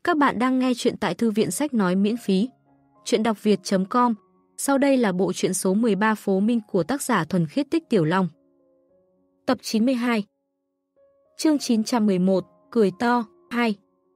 Các bạn đang nghe chuyện tại Thư viện Sách Nói miễn phí. Chuyện đọc việt.com. Sau đây là bộ truyện số 13 Phố Minh của tác giả Thuần Khiết Tích Tiểu Long. Tập 92. Chương 911, Cười to, 2.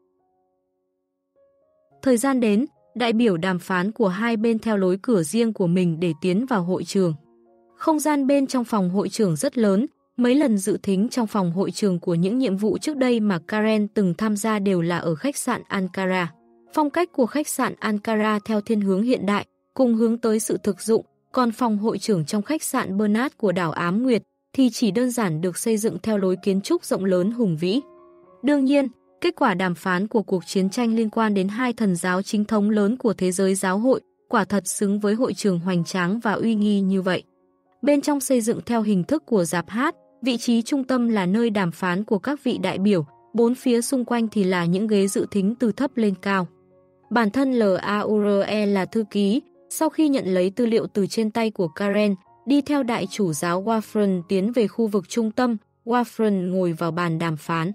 Thời gian đến, đại biểu đàm phán của hai bên theo lối cửa riêng của mình để tiến vào hội trường. Không gian bên trong phòng hội trường rất lớn, mấy lần dự thính trong phòng hội trường của những nhiệm vụ trước đây mà Karen từng tham gia đều là ở khách sạn Ankara. Phong cách của khách sạn Ankara theo thiên hướng hiện đại, cùng hướng tới sự thực dụng, còn phòng hội trường trong khách sạn Bernard của đảo Ám Nguyệt thì chỉ đơn giản được xây dựng theo lối kiến trúc rộng lớn hùng vĩ. Đương nhiên, kết quả đàm phán của cuộc chiến tranh liên quan đến hai thần giáo chính thống lớn của thế giới giáo hội quả thật xứng với hội trường hoành tráng và uy nghi như vậy. Bên trong xây dựng theo hình thức của rạp hát, vị trí trung tâm là nơi đàm phán của các vị đại biểu, bốn phía xung quanh thì là những ghế dự thính từ thấp lên cao. Bản thân Laure là thư ký, sau khi nhận lấy tư liệu từ trên tay của Karen, đi theo đại chủ giáo Wafron tiến về khu vực trung tâm, Wafron ngồi vào bàn đàm phán.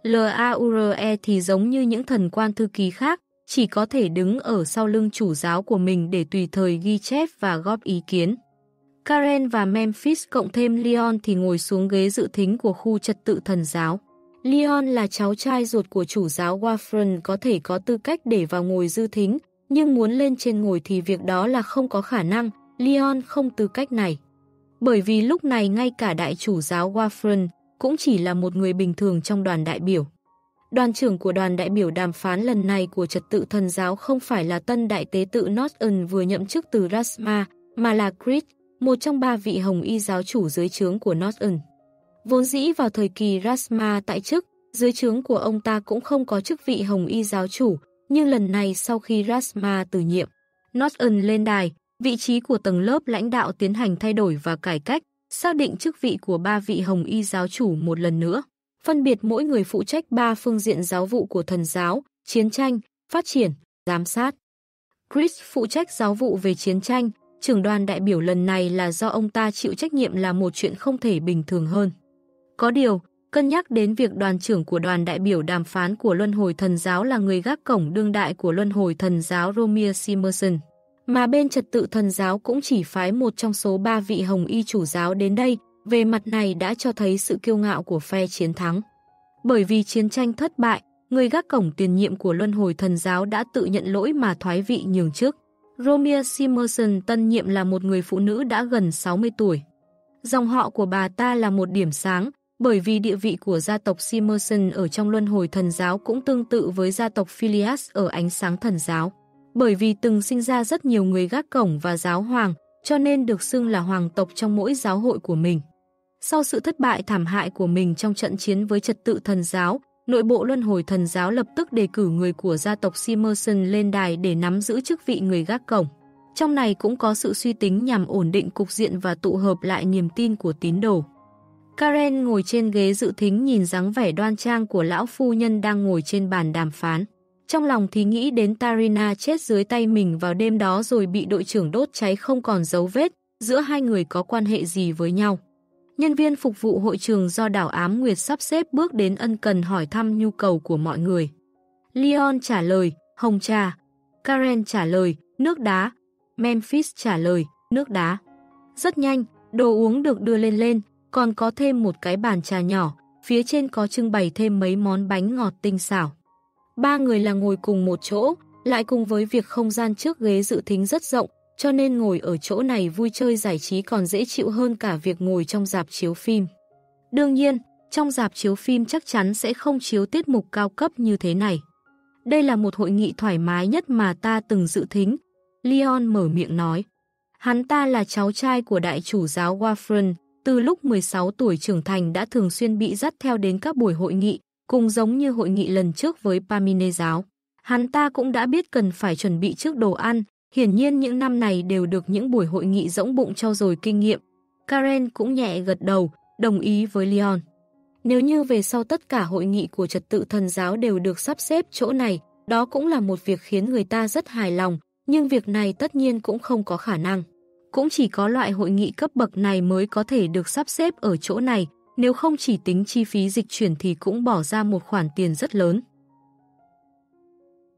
Laure thì giống như những thần quan thư ký khác, chỉ có thể đứng ở sau lưng chủ giáo của mình để tùy thời ghi chép và góp ý kiến. Karen và Memphis cộng thêm Leon thì ngồi xuống ghế dự thính của khu trật tự thần giáo. Leon là cháu trai ruột của chủ giáo Wafron, có thể có tư cách để vào ngồi dự thính, nhưng muốn lên trên ngồi thì việc đó là không có khả năng, Leon không tư cách này. Bởi vì lúc này ngay cả đại chủ giáo Wafron cũng chỉ là một người bình thường trong đoàn đại biểu. Đoàn trưởng của đoàn đại biểu đàm phán lần này của trật tự thần giáo không phải là tân đại tế tự Norton vừa nhậm chức từ Rasma, mà là Chris, một trong ba vị hồng y giáo chủ dưới trướng của Norton. Vốn dĩ vào thời kỳ Rasma tại chức, dưới trướng của ông ta cũng không có chức vị hồng y giáo chủ, nhưng lần này sau khi Rasma từ nhiệm, Norton lên đài, vị trí của tầng lớp lãnh đạo tiến hành thay đổi và cải cách, xác định chức vị của ba vị hồng y giáo chủ một lần nữa. Phân biệt mỗi người phụ trách ba phương diện giáo vụ của thần giáo: chiến tranh, phát triển, giám sát. Chris phụ trách giáo vụ về chiến tranh. Trưởng đoàn đại biểu lần này là do ông ta chịu trách nhiệm là một chuyện không thể bình thường hơn. Có điều, cân nhắc đến việc đoàn trưởng của đoàn đại biểu đàm phán của Luân hồi thần giáo là người gác cổng đương đại của Luân hồi thần giáo Romeo Simerson, mà bên trật tự thần giáo cũng chỉ phái một trong số ba vị hồng y chủ giáo đến đây, về mặt này đã cho thấy sự kiêu ngạo của phe chiến thắng. Bởi vì chiến tranh thất bại, người gác cổng tiền nhiệm của Luân hồi thần giáo đã tự nhận lỗi mà thoái vị nhường chức. Romeo Simerson tân nhiệm là một người phụ nữ đã gần 60 tuổi. Dòng họ của bà ta là một điểm sáng, bởi vì địa vị của gia tộc Simerson ở trong Luân hồi thần giáo cũng tương tự với gia tộc Phileas ở Ánh sáng thần giáo. Bởi vì từng sinh ra rất nhiều người gác cổng và giáo hoàng, cho nên được xưng là hoàng tộc trong mỗi giáo hội của mình. Sau sự thất bại thảm hại của mình trong trận chiến với trật tự thần giáo, nội bộ Luân hồi thần giáo lập tức đề cử người của gia tộc Simerson lên đài để nắm giữ chức vị người gác cổng. Trong này cũng có sự suy tính nhằm ổn định cục diện và tụ hợp lại niềm tin của tín đồ. Karen ngồi trên ghế dự thính nhìn dáng vẻ đoan trang của lão phu nhân đang ngồi trên bàn đàm phán. Trong lòng thì nghĩ đến Tarina chết dưới tay mình vào đêm đó rồi bị đội trưởng đốt cháy không còn dấu vết, giữa hai người có quan hệ gì với nhau. Nhân viên phục vụ hội trường do đảo Ám Nguyệt sắp xếp bước đến ân cần hỏi thăm nhu cầu của mọi người. Leon trả lời, hồng trà. Karen trả lời, nước đá. Memphis trả lời, nước đá. Rất nhanh, đồ uống được đưa lên, còn có thêm một cái bàn trà nhỏ, phía trên có trưng bày thêm mấy món bánh ngọt tinh xảo. Ba người là ngồi cùng một chỗ, lại cùng với việc không gian trước ghế dự thính rất rộng, cho nên ngồi ở chỗ này vui chơi giải trí còn dễ chịu hơn cả việc ngồi trong rạp chiếu phim. Đương nhiên, trong rạp chiếu phim chắc chắn sẽ không chiếu tiết mục cao cấp như thế này. Đây là một hội nghị thoải mái nhất mà ta từng dự thính, Leon mở miệng nói. Hắn ta là cháu trai của đại chủ giáo Wafron, từ lúc 16 tuổi trưởng thành đã thường xuyên bị dắt theo đến các buổi hội nghị, cùng giống như hội nghị lần trước với Pamine giáo. Hắn ta cũng đã biết cần phải chuẩn bị trước đồ ăn, hiển nhiên những năm này đều được những buổi hội nghị rỗng bụng trau dồi kinh nghiệm. Karen cũng nhẹ gật đầu, đồng ý với Leon. Nếu như về sau tất cả hội nghị của trật tự thần giáo đều được sắp xếp chỗ này, đó cũng là một việc khiến người ta rất hài lòng, nhưng việc này tất nhiên cũng không có khả năng. Cũng chỉ có loại hội nghị cấp bậc này mới có thể được sắp xếp ở chỗ này, nếu không chỉ tính chi phí dịch chuyển thì cũng bỏ ra một khoản tiền rất lớn.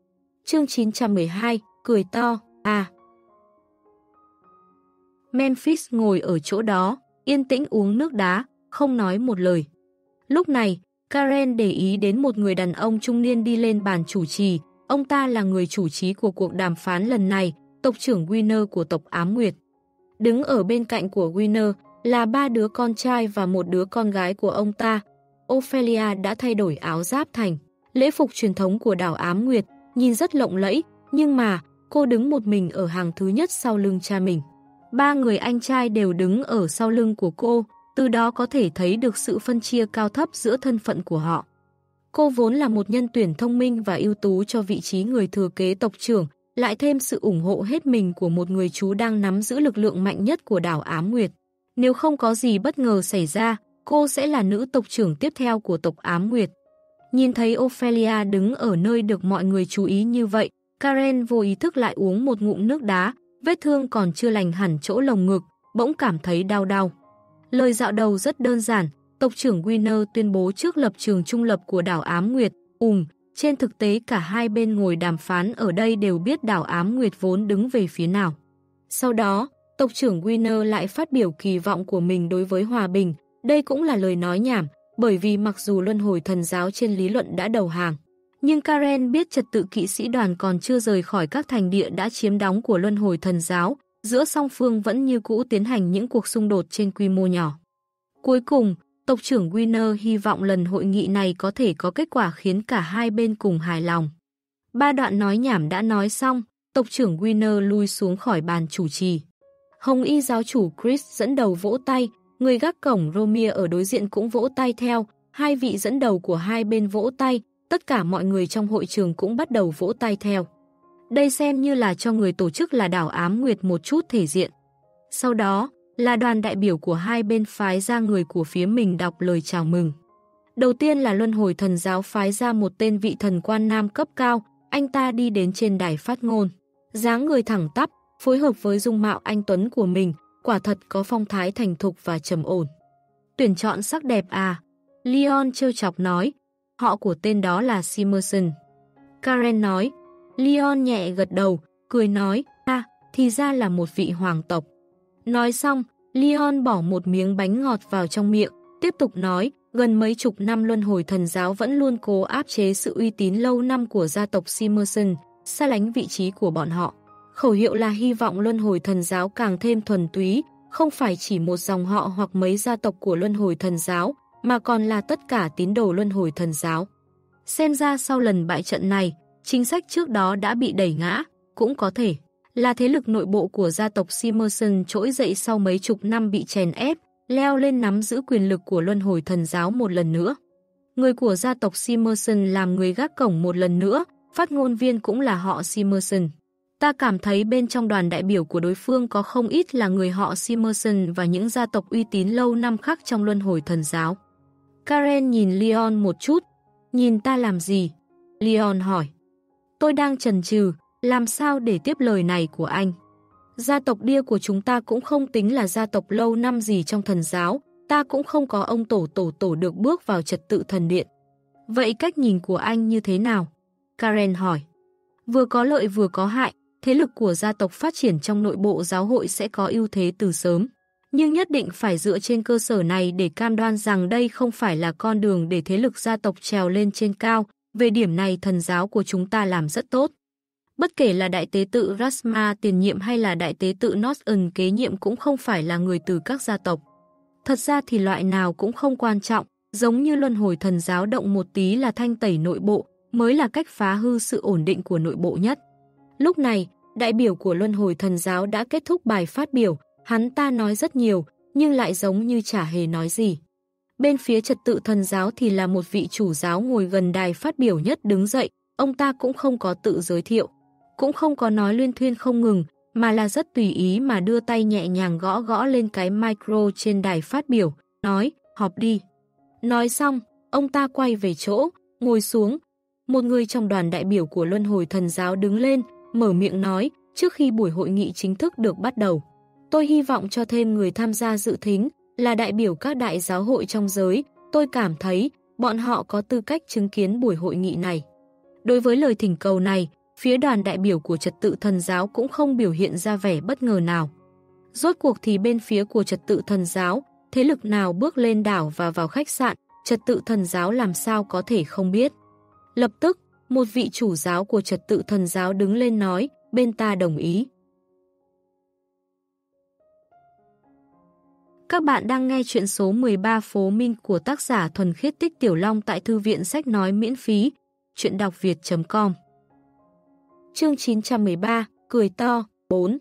Chương 912, cười to, à. Memphis ngồi ở chỗ đó, yên tĩnh uống nước đá, không nói một lời. Lúc này, Karen để ý đến một người đàn ông trung niên đi lên bàn chủ trì. Ông ta là người chủ trì của cuộc đàm phán lần này, tộc trưởng Winner của tộc Ám Nguyệt. Đứng ở bên cạnh của Winner là 3 đứa con trai và một đứa con gái của ông ta. Ophelia đã thay đổi áo giáp thành lễ phục truyền thống của đảo Ám Nguyệt, nhìn rất lộng lẫy, nhưng mà cô đứng một mình ở hàng thứ nhất sau lưng cha mình. 3 người anh trai đều đứng ở sau lưng của cô, từ đó có thể thấy được sự phân chia cao thấp giữa thân phận của họ. Cô vốn là một nhân tuyển thông minh và ưu tú cho vị trí người thừa kế tộc trưởng, lại thêm sự ủng hộ hết mình của một người chú đang nắm giữ lực lượng mạnh nhất của đảo Ám Nguyệt. Nếu không có gì bất ngờ xảy ra, cô sẽ là nữ tộc trưởng tiếp theo của tộc Ám Nguyệt. Nhìn thấy Ophelia đứng ở nơi được mọi người chú ý như vậy, Karen vô ý thức lại uống một ngụm nước đá, vết thương còn chưa lành hẳn chỗ lồng ngực, bỗng cảm thấy đau đau. Lời dạo đầu rất đơn giản, tộc trưởng Winner tuyên bố trước lập trường trung lập của đảo Ám Nguyệt, trên thực tế cả hai bên ngồi đàm phán ở đây đều biết đảo Ám Nguyệt vốn đứng về phía nào. Sau đó, tộc trưởng Winner lại phát biểu kỳ vọng của mình đối với hòa bình, đây cũng là lời nói nhảm, bởi vì mặc dù luân hồi thần giáo trên lý luận đã đầu hàng, nhưng Karen biết trật tự kỵ sĩ đoàn còn chưa rời khỏi các thành địa đã chiếm đóng của luân hồi thần giáo, giữa song phương vẫn như cũ tiến hành những cuộc xung đột trên quy mô nhỏ. Cuối cùng, tộc trưởng Winner hy vọng lần hội nghị này có thể có kết quả khiến cả hai bên cùng hài lòng. 3 đoạn nói nhảm đã nói xong, tộc trưởng Winner lui xuống khỏi bàn chủ trì. Hồng y giáo chủ Chris dẫn đầu vỗ tay, người gác cổng Romia ở đối diện cũng vỗ tay theo, hai vị dẫn đầu của hai bên vỗ tay, tất cả mọi người trong hội trường cũng bắt đầu vỗ tay theo. Đây xem như là cho người tổ chức là đảo Ám Nguyệt một chút thể diện. Sau đó, là đoàn đại biểu của hai bên phái ra người của phía mình đọc lời chào mừng. Đầu tiên là luân hồi thần giáo phái ra một tên vị thần quan nam cấp cao, anh ta đi đến trên đài phát ngôn. Dáng người thẳng tắp, phối hợp với dung mạo anh tuấn của mình, quả thật có phong thái thành thục và trầm ổn. Tuyển chọn sắc đẹp à? Leon trêu chọc nói. Họ của tên đó là Simerson. Karen nói. Leon nhẹ gật đầu, cười nói, thì ra là một vị hoàng tộc. Nói xong, Leon bỏ một miếng bánh ngọt vào trong miệng, tiếp tục nói, gần mấy chục năm luân hồi thần giáo vẫn luôn cố áp chế sự uy tín lâu năm của gia tộc Simerson, xa lánh vị trí của bọn họ. Khẩu hiệu là hy vọng luân hồi thần giáo càng thêm thuần túy, không phải chỉ một dòng họ hoặc mấy gia tộc của luân hồi thần giáo, mà còn là tất cả tín đồ luân hồi thần giáo. Xem ra sau lần bại trận này, chính sách trước đó đã bị đẩy ngã, cũng có thể là thế lực nội bộ của gia tộc Simerson trỗi dậy sau mấy chục năm bị chèn ép, leo lên nắm giữ quyền lực của luân hồi thần giáo một lần nữa. Người của gia tộc Simerson làm người gác cổng một lần nữa, phát ngôn viên cũng là họ Simerson. Ta cảm thấy bên trong đoàn đại biểu của đối phương có không ít là người họ Simerson và những gia tộc uy tín lâu năm khác trong luân hồi thần giáo. Karen nhìn Leon một chút. Nhìn ta làm gì? Leon hỏi. Tôi đang chần chừ, làm sao để tiếp lời này của anh? Gia tộc Đia của chúng ta cũng không tính là gia tộc lâu năm gì trong thần giáo, ta cũng không có ông tổ được bước vào trật tự thần điện. Vậy cách nhìn của anh như thế nào? Karen hỏi. Vừa có lợi vừa có hại, thế lực của gia tộc phát triển trong nội bộ giáo hội sẽ có ưu thế từ sớm. Nhưng nhất định phải dựa trên cơ sở này để cam đoan rằng đây không phải là con đường để thế lực gia tộc trèo lên trên cao. Về điểm này thần giáo của chúng ta làm rất tốt. Bất kể là đại tế tự Rasma tiền nhiệm hay là đại tế tự Norton kế nhiệm cũng không phải là người từ các gia tộc. Thật ra thì loại nào cũng không quan trọng, giống như luân hồi thần giáo động một tí là thanh tẩy nội bộ, mới là cách phá hư sự ổn định của nội bộ nhất. Lúc này, đại biểu của luân hồi thần giáo đã kết thúc bài phát biểu, hắn ta nói rất nhiều, nhưng lại giống như chả hề nói gì. Bên phía trật tự thần giáo thì là một vị chủ giáo ngồi gần đài phát biểu nhất đứng dậy, ông ta cũng không có tự giới thiệu, cũng không có nói luyên thuyên không ngừng, mà là rất tùy ý mà đưa tay nhẹ nhàng gõ gõ lên cái micro trên đài phát biểu, nói, họp đi. Nói xong, ông ta quay về chỗ, ngồi xuống. Một người trong đoàn đại biểu của luân hồi thần giáo đứng lên, mở miệng nói, trước khi buổi hội nghị chính thức được bắt đầu, tôi hy vọng cho thêm người tham gia dự thính, là đại biểu các đại giáo hội trong giới, tôi cảm thấy bọn họ có tư cách chứng kiến buổi hội nghị này. Đối với lời thỉnh cầu này, phía đoàn đại biểu của trật tự thần giáo cũng không biểu hiện ra vẻ bất ngờ nào. Rốt cuộc thì bên phía của trật tự thần giáo, thế lực nào bước lên đảo và vào khách sạn, trật tự thần giáo làm sao có thể không biết. Lập tức, một vị chủ giáo của trật tự thần giáo đứng lên nói, bên ta đồng ý. Các bạn đang nghe chuyện số 13 Phố Minh của tác giả Thuần Khiết Tích Tiểu Long tại Thư viện Sách Nói miễn phí, chuyện đọc việt.com. Chương 913, Cười to, 4.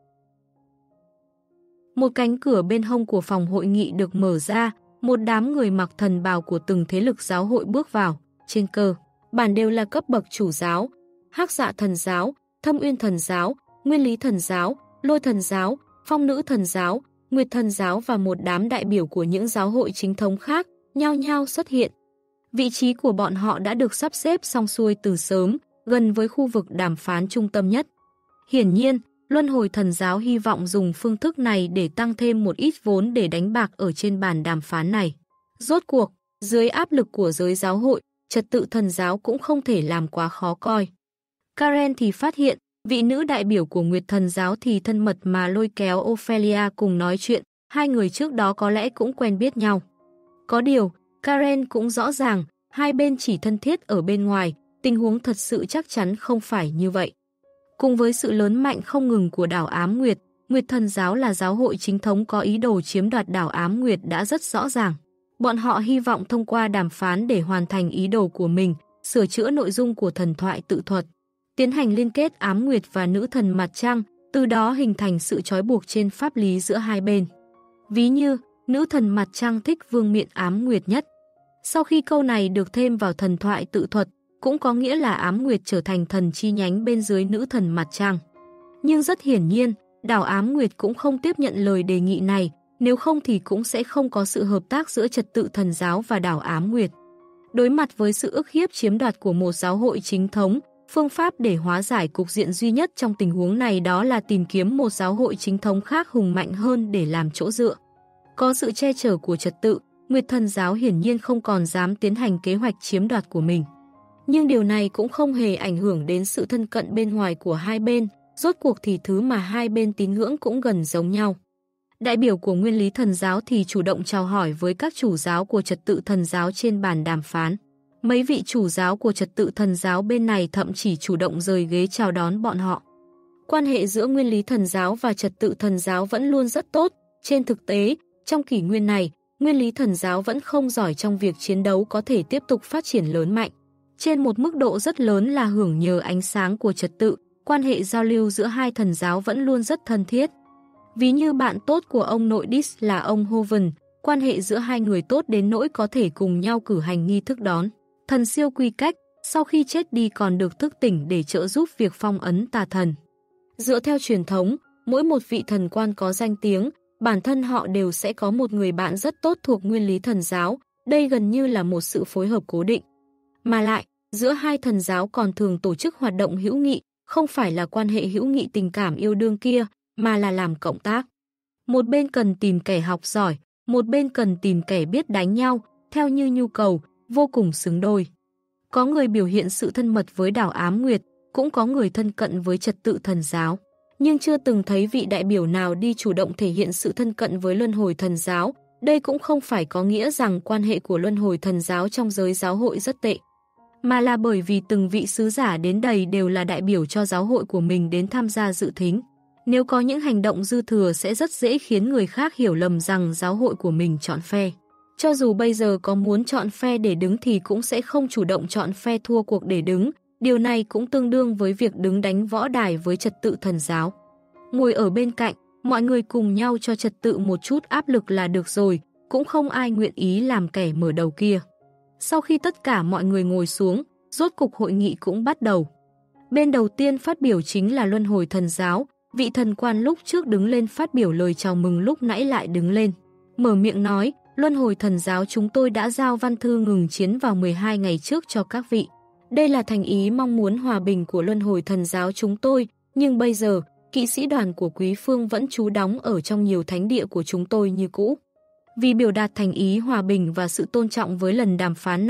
Một cánh cửa bên hông của phòng hội nghị được mở ra, một đám người mặc thần bào của từng thế lực giáo hội bước vào, trên cơ bản đều là cấp bậc chủ giáo, Hắc Dạ thần giáo, Thâm Uyên thần giáo, Nguyên Lý thần giáo, Lôi thần giáo, Phong Nữ thần giáo, Nguyệt thần giáo và một đám đại biểu của những giáo hội chính thống khác, nhao nhao xuất hiện. Vị trí của bọn họ đã được sắp xếp xong xuôi từ sớm, gần với khu vực đàm phán trung tâm nhất. Hiển nhiên, Luân Hồi thần giáo hy vọng dùng phương thức này để tăng thêm một ít vốn để đánh bạc ở trên bàn đàm phán này. Rốt cuộc, dưới áp lực của giới giáo hội, trật tự thần giáo cũng không thể làm quá khó coi. Karen thì phát hiện, vị nữ đại biểu của Nguyệt thần giáo thì thân mật mà lôi kéo Ophelia cùng nói chuyện, hai người trước đó có lẽ cũng quen biết nhau. Có điều, Karen cũng rõ ràng, hai bên chỉ thân thiết ở bên ngoài, tình huống thật sự chắc chắn không phải như vậy. Cùng với sự lớn mạnh không ngừng của đảo Ám Nguyệt, Nguyệt thần giáo là giáo hội chính thống có ý đồ chiếm đoạt đảo Ám Nguyệt đã rất rõ ràng. Bọn họ hy vọng thông qua đàm phán để hoàn thành ý đồ của mình, sửa chữa nội dung của thần thoại tự thuật, tiến hành liên kết Ám Nguyệt và nữ thần mặt trăng, từ đó hình thành sự trói buộc trên pháp lý giữa hai bên. Ví như, nữ thần mặt trăng thích vương miện Ám Nguyệt nhất. Sau khi câu này được thêm vào thần thoại tự thuật, cũng có nghĩa là Ám Nguyệt trở thành thần chi nhánh bên dưới nữ thần mặt trăng. Nhưng rất hiển nhiên, đảo Ám Nguyệt cũng không tiếp nhận lời đề nghị này, nếu không thì cũng sẽ không có sự hợp tác giữa trật tự thần giáo và đảo Ám Nguyệt. Đối mặt với sự ức hiếp chiếm đoạt của một giáo hội chính thống, phương pháp để hóa giải cục diện duy nhất trong tình huống này đó là tìm kiếm một giáo hội chính thống khác hùng mạnh hơn để làm chỗ dựa. Có sự che chở của trật tự, Nguyệt thần giáo hiển nhiên không còn dám tiến hành kế hoạch chiếm đoạt của mình. Nhưng điều này cũng không hề ảnh hưởng đến sự thân cận bên ngoài của hai bên, rốt cuộc thì thứ mà hai bên tín ngưỡng cũng gần giống nhau. Đại biểu của Nguyên Lý thần giáo thì chủ động chào hỏi với các chủ giáo của trật tự thần giáo trên bàn đàm phán. Mấy vị chủ giáo của trật tự thần giáo bên này thậm chí chủ động rời ghế chào đón bọn họ. Quan hệ giữa Nguyên Lý thần giáo và trật tự thần giáo vẫn luôn rất tốt. Trên thực tế, trong kỷ nguyên này, Nguyên Lý thần giáo vẫn không giỏi trong việc chiến đấu có thể tiếp tục phát triển lớn mạnh. Trên một mức độ rất lớn là hưởng nhờ ánh sáng của trật tự, quan hệ giao lưu giữa hai thần giáo vẫn luôn rất thân thiết. Ví như bạn tốt của ông nội Dis là ông Hoven, quan hệ giữa hai người tốt đến nỗi có thể cùng nhau cử hành nghi thức đón thần siêu quy cách, sau khi chết đi còn được thức tỉnh để trợ giúp việc phong ấn tà thần. Dựa theo truyền thống, mỗi một vị thần quan có danh tiếng, bản thân họ đều sẽ có một người bạn rất tốt thuộc Nguyên Lý thần giáo, đây gần như là một sự phối hợp cố định. Mà lại, giữa hai thần giáo còn thường tổ chức hoạt động hữu nghị, không phải là quan hệ hữu nghị tình cảm yêu đương kia, mà là làm cộng tác. Một bên cần tìm kẻ học giỏi, một bên cần tìm kẻ biết đánh nhau, theo như nhu cầu, vô cùng xứng đôi. Có người biểu hiện sự thân mật với đảo Ám Nguyệt, cũng có người thân cận với trật tự thần giáo. Nhưng chưa từng thấy vị đại biểu nào đi chủ động thể hiện sự thân cận với Luân Hồi thần giáo. Đây cũng không phải có nghĩa rằng quan hệ của Luân Hồi thần giáo trong giới giáo hội rất tệ, mà là bởi vì từng vị sứ giả đến đây đều là đại biểu cho giáo hội của mình đến tham gia dự thính. Nếu có những hành động dư thừa sẽ rất dễ khiến người khác hiểu lầm rằng giáo hội của mình chọn phe. Cho dù bây giờ có muốn chọn phe để đứng thì cũng sẽ không chủ động chọn phe thua cuộc để đứng. Điều này cũng tương đương với việc đứng đánh võ đài với trật tự thần giáo. Ngồi ở bên cạnh, mọi người cùng nhau cho trật tự một chút áp lực là được rồi, cũng không ai nguyện ý làm kẻ mở đầu kia. Sau khi tất cả mọi người ngồi xuống, rốt cục hội nghị cũng bắt đầu. Bên đầu tiên phát biểu chính là Luân Hồi thần giáo, vị thần quan lúc trước đứng lên phát biểu lời chào mừng lúc nãy lại đứng lên. Mở miệng nói, Luân Hồi thần giáo chúng tôi đã giao văn thư ngừng chiến vào 12 ngày trước cho các vị. Đây là thành ý mong muốn hòa bình của Luân Hồi thần giáo chúng tôi, nhưng bây giờ, kỵ sĩ đoàn của Quý Phương vẫn trú đóng ở trong nhiều thánh địa của chúng tôi như cũ. Vì biểu đạt thành ý hòa bình và sự tôn trọng với lần đàm phán này,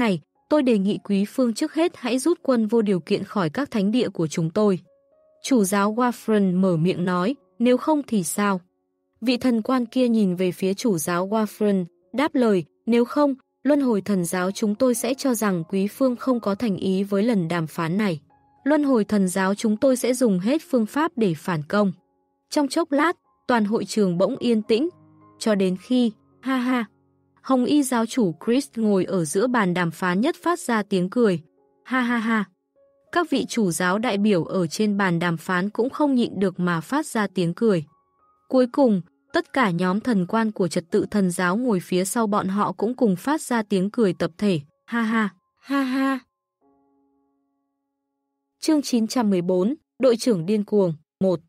Tôi đề nghị quý phương trước hết hãy rút quân vô điều kiện khỏi các thánh địa của chúng tôi. Chủ giáo Warfren mở miệng nói, nếu không thì sao? Vị thần quan kia nhìn về phía chủ giáo Warfren, đáp lời, nếu không, luân hồi thần giáo chúng tôi sẽ cho rằng quý phương không có thành ý với lần đàm phán này. Luân hồi thần giáo chúng tôi sẽ dùng hết phương pháp để phản công. Trong chốc lát, toàn hội trường bỗng yên tĩnh, cho đến khi, ha ha. Hồng y giáo chủ Chris ngồi ở giữa bàn đàm phán nhất phát ra tiếng cười, ha ha ha. Các vị chủ giáo đại biểu ở trên bàn đàm phán cũng không nhịn được mà phát ra tiếng cười. Cuối cùng, tất cả nhóm thần quan của trật tự thần giáo ngồi phía sau bọn họ cũng cùng phát ra tiếng cười tập thể, ha ha, ha ha. Chương 914, Đội trưởng điên cuồng, 1.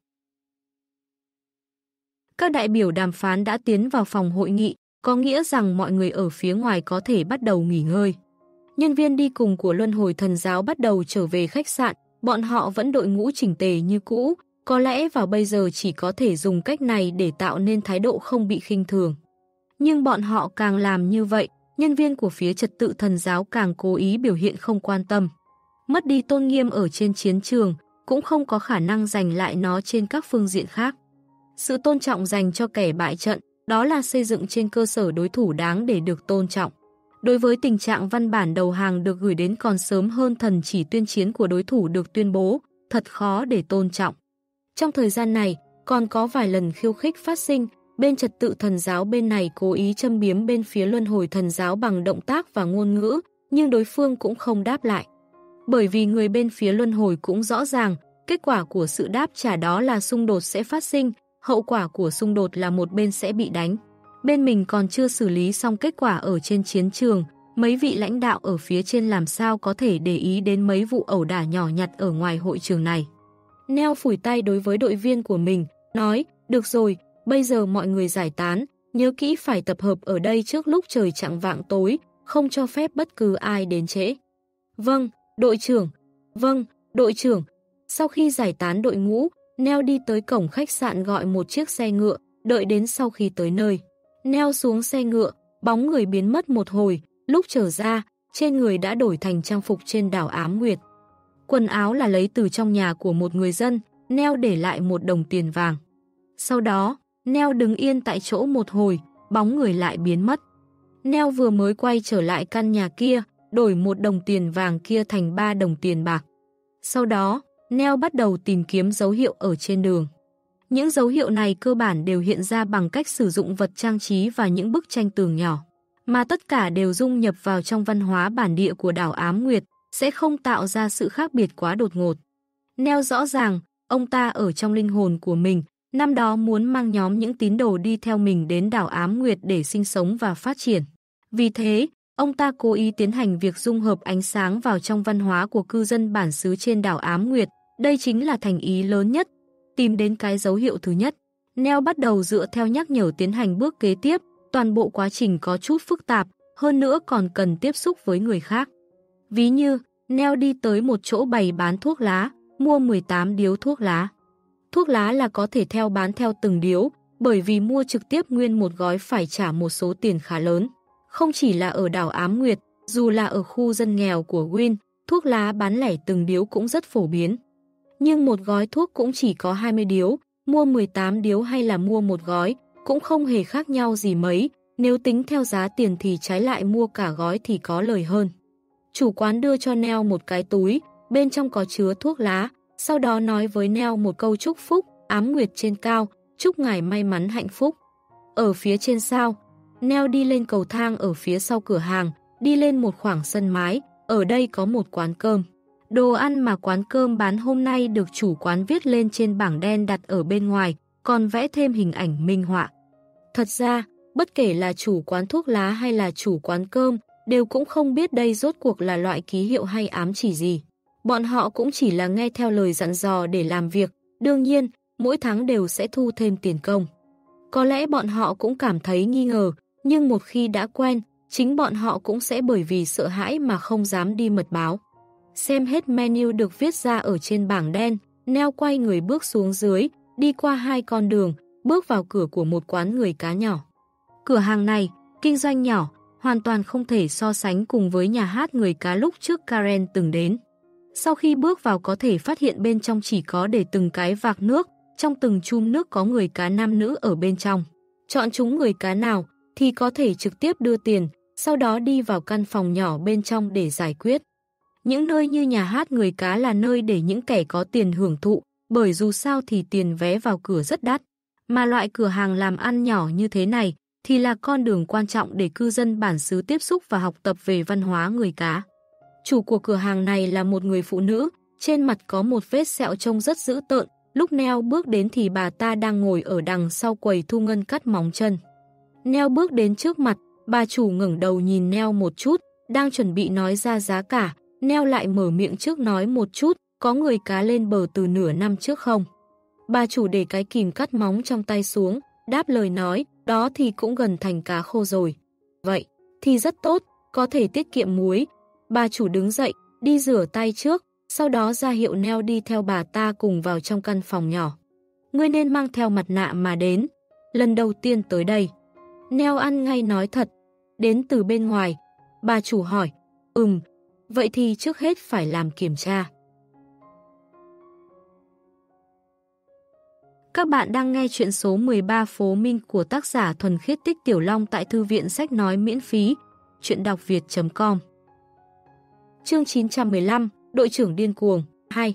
Các đại biểu đàm phán đã tiến vào phòng hội nghị, có nghĩa rằng mọi người ở phía ngoài có thể bắt đầu nghỉ ngơi. Nhân viên đi cùng của luân hồi thần giáo bắt đầu trở về khách sạn, bọn họ vẫn đội ngũ chỉnh tề như cũ, có lẽ vào bây giờ chỉ có thể dùng cách này để tạo nên thái độ không bị khinh thường. Nhưng bọn họ càng làm như vậy, nhân viên của phía trật tự thần giáo càng cố ý biểu hiện không quan tâm. Mất đi tôn nghiêm ở trên chiến trường, cũng không có khả năng giành lại nó trên các phương diện khác. Sự tôn trọng dành cho kẻ bại trận, đó là xây dựng trên cơ sở đối thủ đáng để được tôn trọng. Đối với tình trạng văn bản đầu hàng được gửi đến còn sớm hơn thần chỉ tuyên chiến của đối thủ được tuyên bố, thật khó để tôn trọng. Trong thời gian này, còn có vài lần khiêu khích phát sinh, bên trật tự thần giáo bên này cố ý châm biếm bên phía luân hồi thần giáo bằng động tác và ngôn ngữ, nhưng đối phương cũng không đáp lại. Bởi vì người bên phía luân hồi cũng rõ ràng, kết quả của sự đáp trả đó là xung đột sẽ phát sinh, hậu quả của xung đột là một bên sẽ bị đánh. Bên mình còn chưa xử lý xong kết quả ở trên chiến trường, mấy vị lãnh đạo ở phía trên làm sao có thể để ý đến mấy vụ ẩu đả nhỏ nhặt ở ngoài hội trường này. Neo phủi tay đối với đội viên của mình, nói, được rồi, bây giờ mọi người giải tán, nhớ kỹ phải tập hợp ở đây trước lúc trời chạng vạng tối, không cho phép bất cứ ai đến trễ. Vâng, đội trưởng. Vâng, đội trưởng. Sau khi giải tán đội ngũ, Neo đi tới cổng khách sạn gọi một chiếc xe ngựa, đợi đến sau khi tới nơi. Neo xuống xe ngựa, bóng người biến mất một hồi, lúc trở ra, trên người đã đổi thành trang phục trên đảo Ám Nguyệt. Quần áo là lấy từ trong nhà của một người dân, Neo để lại 1 đồng tiền vàng. Sau đó, Neo đứng yên tại chỗ một hồi, bóng người lại biến mất. Neo vừa mới quay trở lại căn nhà kia, đổi 1 đồng tiền vàng kia thành 3 đồng tiền bạc. Sau đó, Neo bắt đầu tìm kiếm dấu hiệu ở trên đường. Những dấu hiệu này cơ bản đều hiện ra bằng cách sử dụng vật trang trí và những bức tranh tường nhỏ, mà tất cả đều dung nhập vào trong văn hóa bản địa của đảo Ám Nguyệt, sẽ không tạo ra sự khác biệt quá đột ngột. Neo rõ ràng, ông ta ở trong linh hồn của mình, năm đó muốn mang nhóm những tín đồ đi theo mình đến đảo Ám Nguyệt để sinh sống và phát triển. Vì thế, ông ta cố ý tiến hành việc dung hợp ánh sáng vào trong văn hóa của cư dân bản xứ trên đảo Ám Nguyệt. Đây chính là thành ý lớn nhất. Tìm đến cái dấu hiệu thứ nhất, Neo bắt đầu dựa theo nhắc nhở tiến hành bước kế tiếp. Toàn bộ quá trình có chút phức tạp, hơn nữa còn cần tiếp xúc với người khác. Ví như, Neo đi tới một chỗ bày bán thuốc lá, mua 18 điếu thuốc lá. Thuốc lá là có thể bán theo từng điếu, bởi vì mua trực tiếp nguyên một gói phải trả một số tiền khá lớn. Không chỉ là ở đảo Ám Nguyệt, dù là ở khu dân nghèo của Win, thuốc lá bán lẻ từng điếu cũng rất phổ biến. Nhưng một gói thuốc cũng chỉ có 20 điếu, mua 18 điếu hay là mua một gói, cũng không hề khác nhau gì mấy, nếu tính theo giá tiền thì trái lại mua cả gói thì có lời hơn. Chủ quán đưa cho Neo một cái túi, bên trong có chứa thuốc lá, sau đó nói với Neo một câu chúc phúc, Ám Nguyệt trên cao, chúc ngài may mắn hạnh phúc. Ở phía trên sao, Neo đi lên cầu thang ở phía sau cửa hàng, đi lên một khoảng sân mái, ở đây có một quán cơm. Đồ ăn mà quán cơm bán hôm nay được chủ quán viết lên trên bảng đen đặt ở bên ngoài, còn vẽ thêm hình ảnh minh họa. Thật ra, bất kể là chủ quán thuốc lá hay là chủ quán cơm, đều cũng không biết đây rốt cuộc là loại ký hiệu hay ám chỉ gì. Bọn họ cũng chỉ là nghe theo lời dặn dò để làm việc, đương nhiên, mỗi tháng đều sẽ thu thêm tiền công. Có lẽ bọn họ cũng cảm thấy nghi ngờ, nhưng một khi đã quen, chính bọn họ cũng sẽ bởi vì sợ hãi mà không dám đi mật báo. Xem hết menu được viết ra ở trên bảng đen, Neo quay người bước xuống dưới, đi qua 2 con đường, bước vào cửa của một quán người cá nhỏ. Cửa hàng này, kinh doanh nhỏ, hoàn toàn không thể so sánh cùng với nhà hát người cá lúc trước Karen từng đến. Sau khi bước vào có thể phát hiện bên trong chỉ có để từng cái vạc nước, trong từng chum nước có người cá nam nữ ở bên trong. Chọn chúng người cá nào thì có thể trực tiếp đưa tiền, sau đó đi vào căn phòng nhỏ bên trong để giải quyết. Những nơi như nhà hát người cá là nơi để những kẻ có tiền hưởng thụ, bởi dù sao thì tiền vé vào cửa rất đắt. Mà loại cửa hàng làm ăn nhỏ như thế này thì là con đường quan trọng để cư dân bản xứ tiếp xúc và học tập về văn hóa người cá. Chủ của cửa hàng này là một người phụ nữ, trên mặt có một vết sẹo trông rất dữ tợn. Lúc Neo bước đến thì bà ta đang ngồi ở đằng sau quầy thu ngân cắt móng chân. Neo bước đến trước mặt, bà chủ ngẩng đầu nhìn Neo một chút, đang chuẩn bị nói ra giá cả. Neo lại mở miệng trước nói một chút, có người cá lên bờ từ nửa năm trước không? Bà chủ để cái kìm cắt móng trong tay xuống, đáp lời nói, đó thì cũng gần thành cá khô rồi. Vậy thì rất tốt, có thể tiết kiệm muối. Bà chủ đứng dậy, đi rửa tay trước, sau đó ra hiệu Neo đi theo bà ta cùng vào trong căn phòng nhỏ. Ngươi nên mang theo mặt nạ mà đến. Lần đầu tiên tới đây. Neo ăn ngay nói thật. Đến từ bên ngoài. Bà chủ hỏi. Vậy thì trước hết phải làm kiểm tra. Các bạn đang nghe chuyện số 13 Phố Minh của tác giả Thuần Khiết Tích Tiểu Long tại Thư viện Sách Nói miễn phí. Chuyện đọc việt.com. Chương 915, Đội trưởng điên cuồng 2.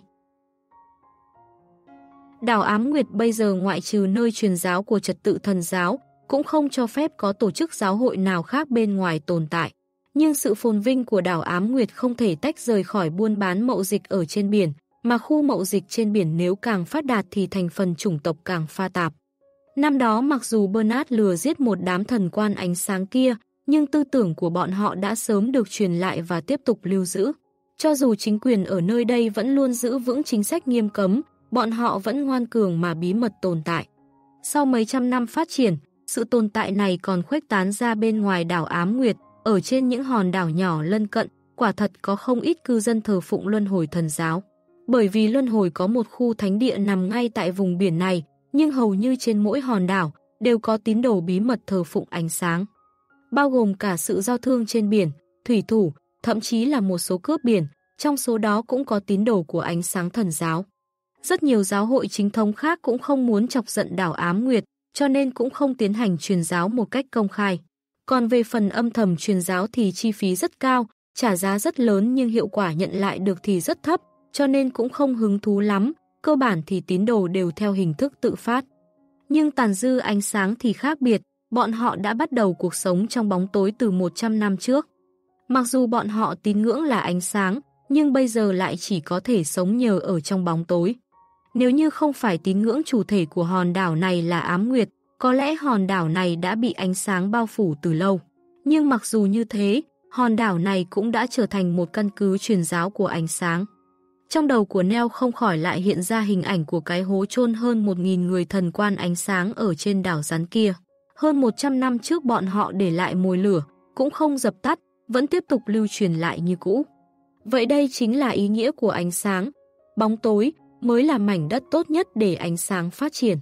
Đảo Ám Nguyệt bây giờ ngoại trừ nơi truyền giáo của trật tự thần giáo, cũng không cho phép có tổ chức giáo hội nào khác bên ngoài tồn tại. Nhưng sự phồn vinh của đảo Ám Nguyệt không thể tách rời khỏi buôn bán mậu dịch ở trên biển, mà khu mậu dịch trên biển nếu càng phát đạt thì thành phần chủng tộc càng pha tạp. Năm đó mặc dù Bernard lừa giết một đám thần quan ánh sáng kia, nhưng tư tưởng của bọn họ đã sớm được truyền lại và tiếp tục lưu giữ. Cho dù chính quyền ở nơi đây vẫn luôn giữ vững chính sách nghiêm cấm, bọn họ vẫn ngoan cường mà bí mật tồn tại. Sau mấy trăm năm phát triển, sự tồn tại này còn khuếch tán ra bên ngoài đảo Ám Nguyệt, ở trên những hòn đảo nhỏ lân cận, quả thật có không ít cư dân thờ phụng luân hồi thần giáo. Bởi vì luân hồi có một khu thánh địa nằm ngay tại vùng biển này, nhưng hầu như trên mỗi hòn đảo đều có tín đồ bí mật thờ phụng ánh sáng. Bao gồm cả sự giao thương trên biển, thủy thủ, thậm chí là một số cướp biển, trong số đó cũng có tín đồ của ánh sáng thần giáo. Rất nhiều giáo hội chính thống khác cũng không muốn chọc giận đảo Ám Nguyệt, cho nên cũng không tiến hành truyền giáo một cách công khai. Còn về phần âm thầm truyền giáo thì chi phí rất cao, trả giá rất lớn nhưng hiệu quả nhận lại được thì rất thấp, cho nên cũng không hứng thú lắm, cơ bản thì tín đồ đều theo hình thức tự phát. Nhưng tàn dư ánh sáng thì khác biệt, bọn họ đã bắt đầu cuộc sống trong bóng tối từ 100 năm trước. Mặc dù bọn họ tín ngưỡng là ánh sáng, nhưng bây giờ lại chỉ có thể sống nhờ ở trong bóng tối. Nếu như không phải tín ngưỡng chủ thể của hòn đảo này là Ám Nguyệt, có lẽ hòn đảo này đã bị ánh sáng bao phủ từ lâu. Nhưng mặc dù như thế, hòn đảo này cũng đã trở thành một căn cứ truyền giáo của ánh sáng. Trong đầu của Neo không khỏi lại hiện ra hình ảnh của cái hố chôn hơn 1.000 người thần quan ánh sáng ở trên đảo rắn kia. Hơn 100 năm trước bọn họ để lại mồi lửa, cũng không dập tắt, vẫn tiếp tục lưu truyền lại như cũ. Vậy đây chính là ý nghĩa của ánh sáng. Bóng tối mới là mảnh đất tốt nhất để ánh sáng phát triển.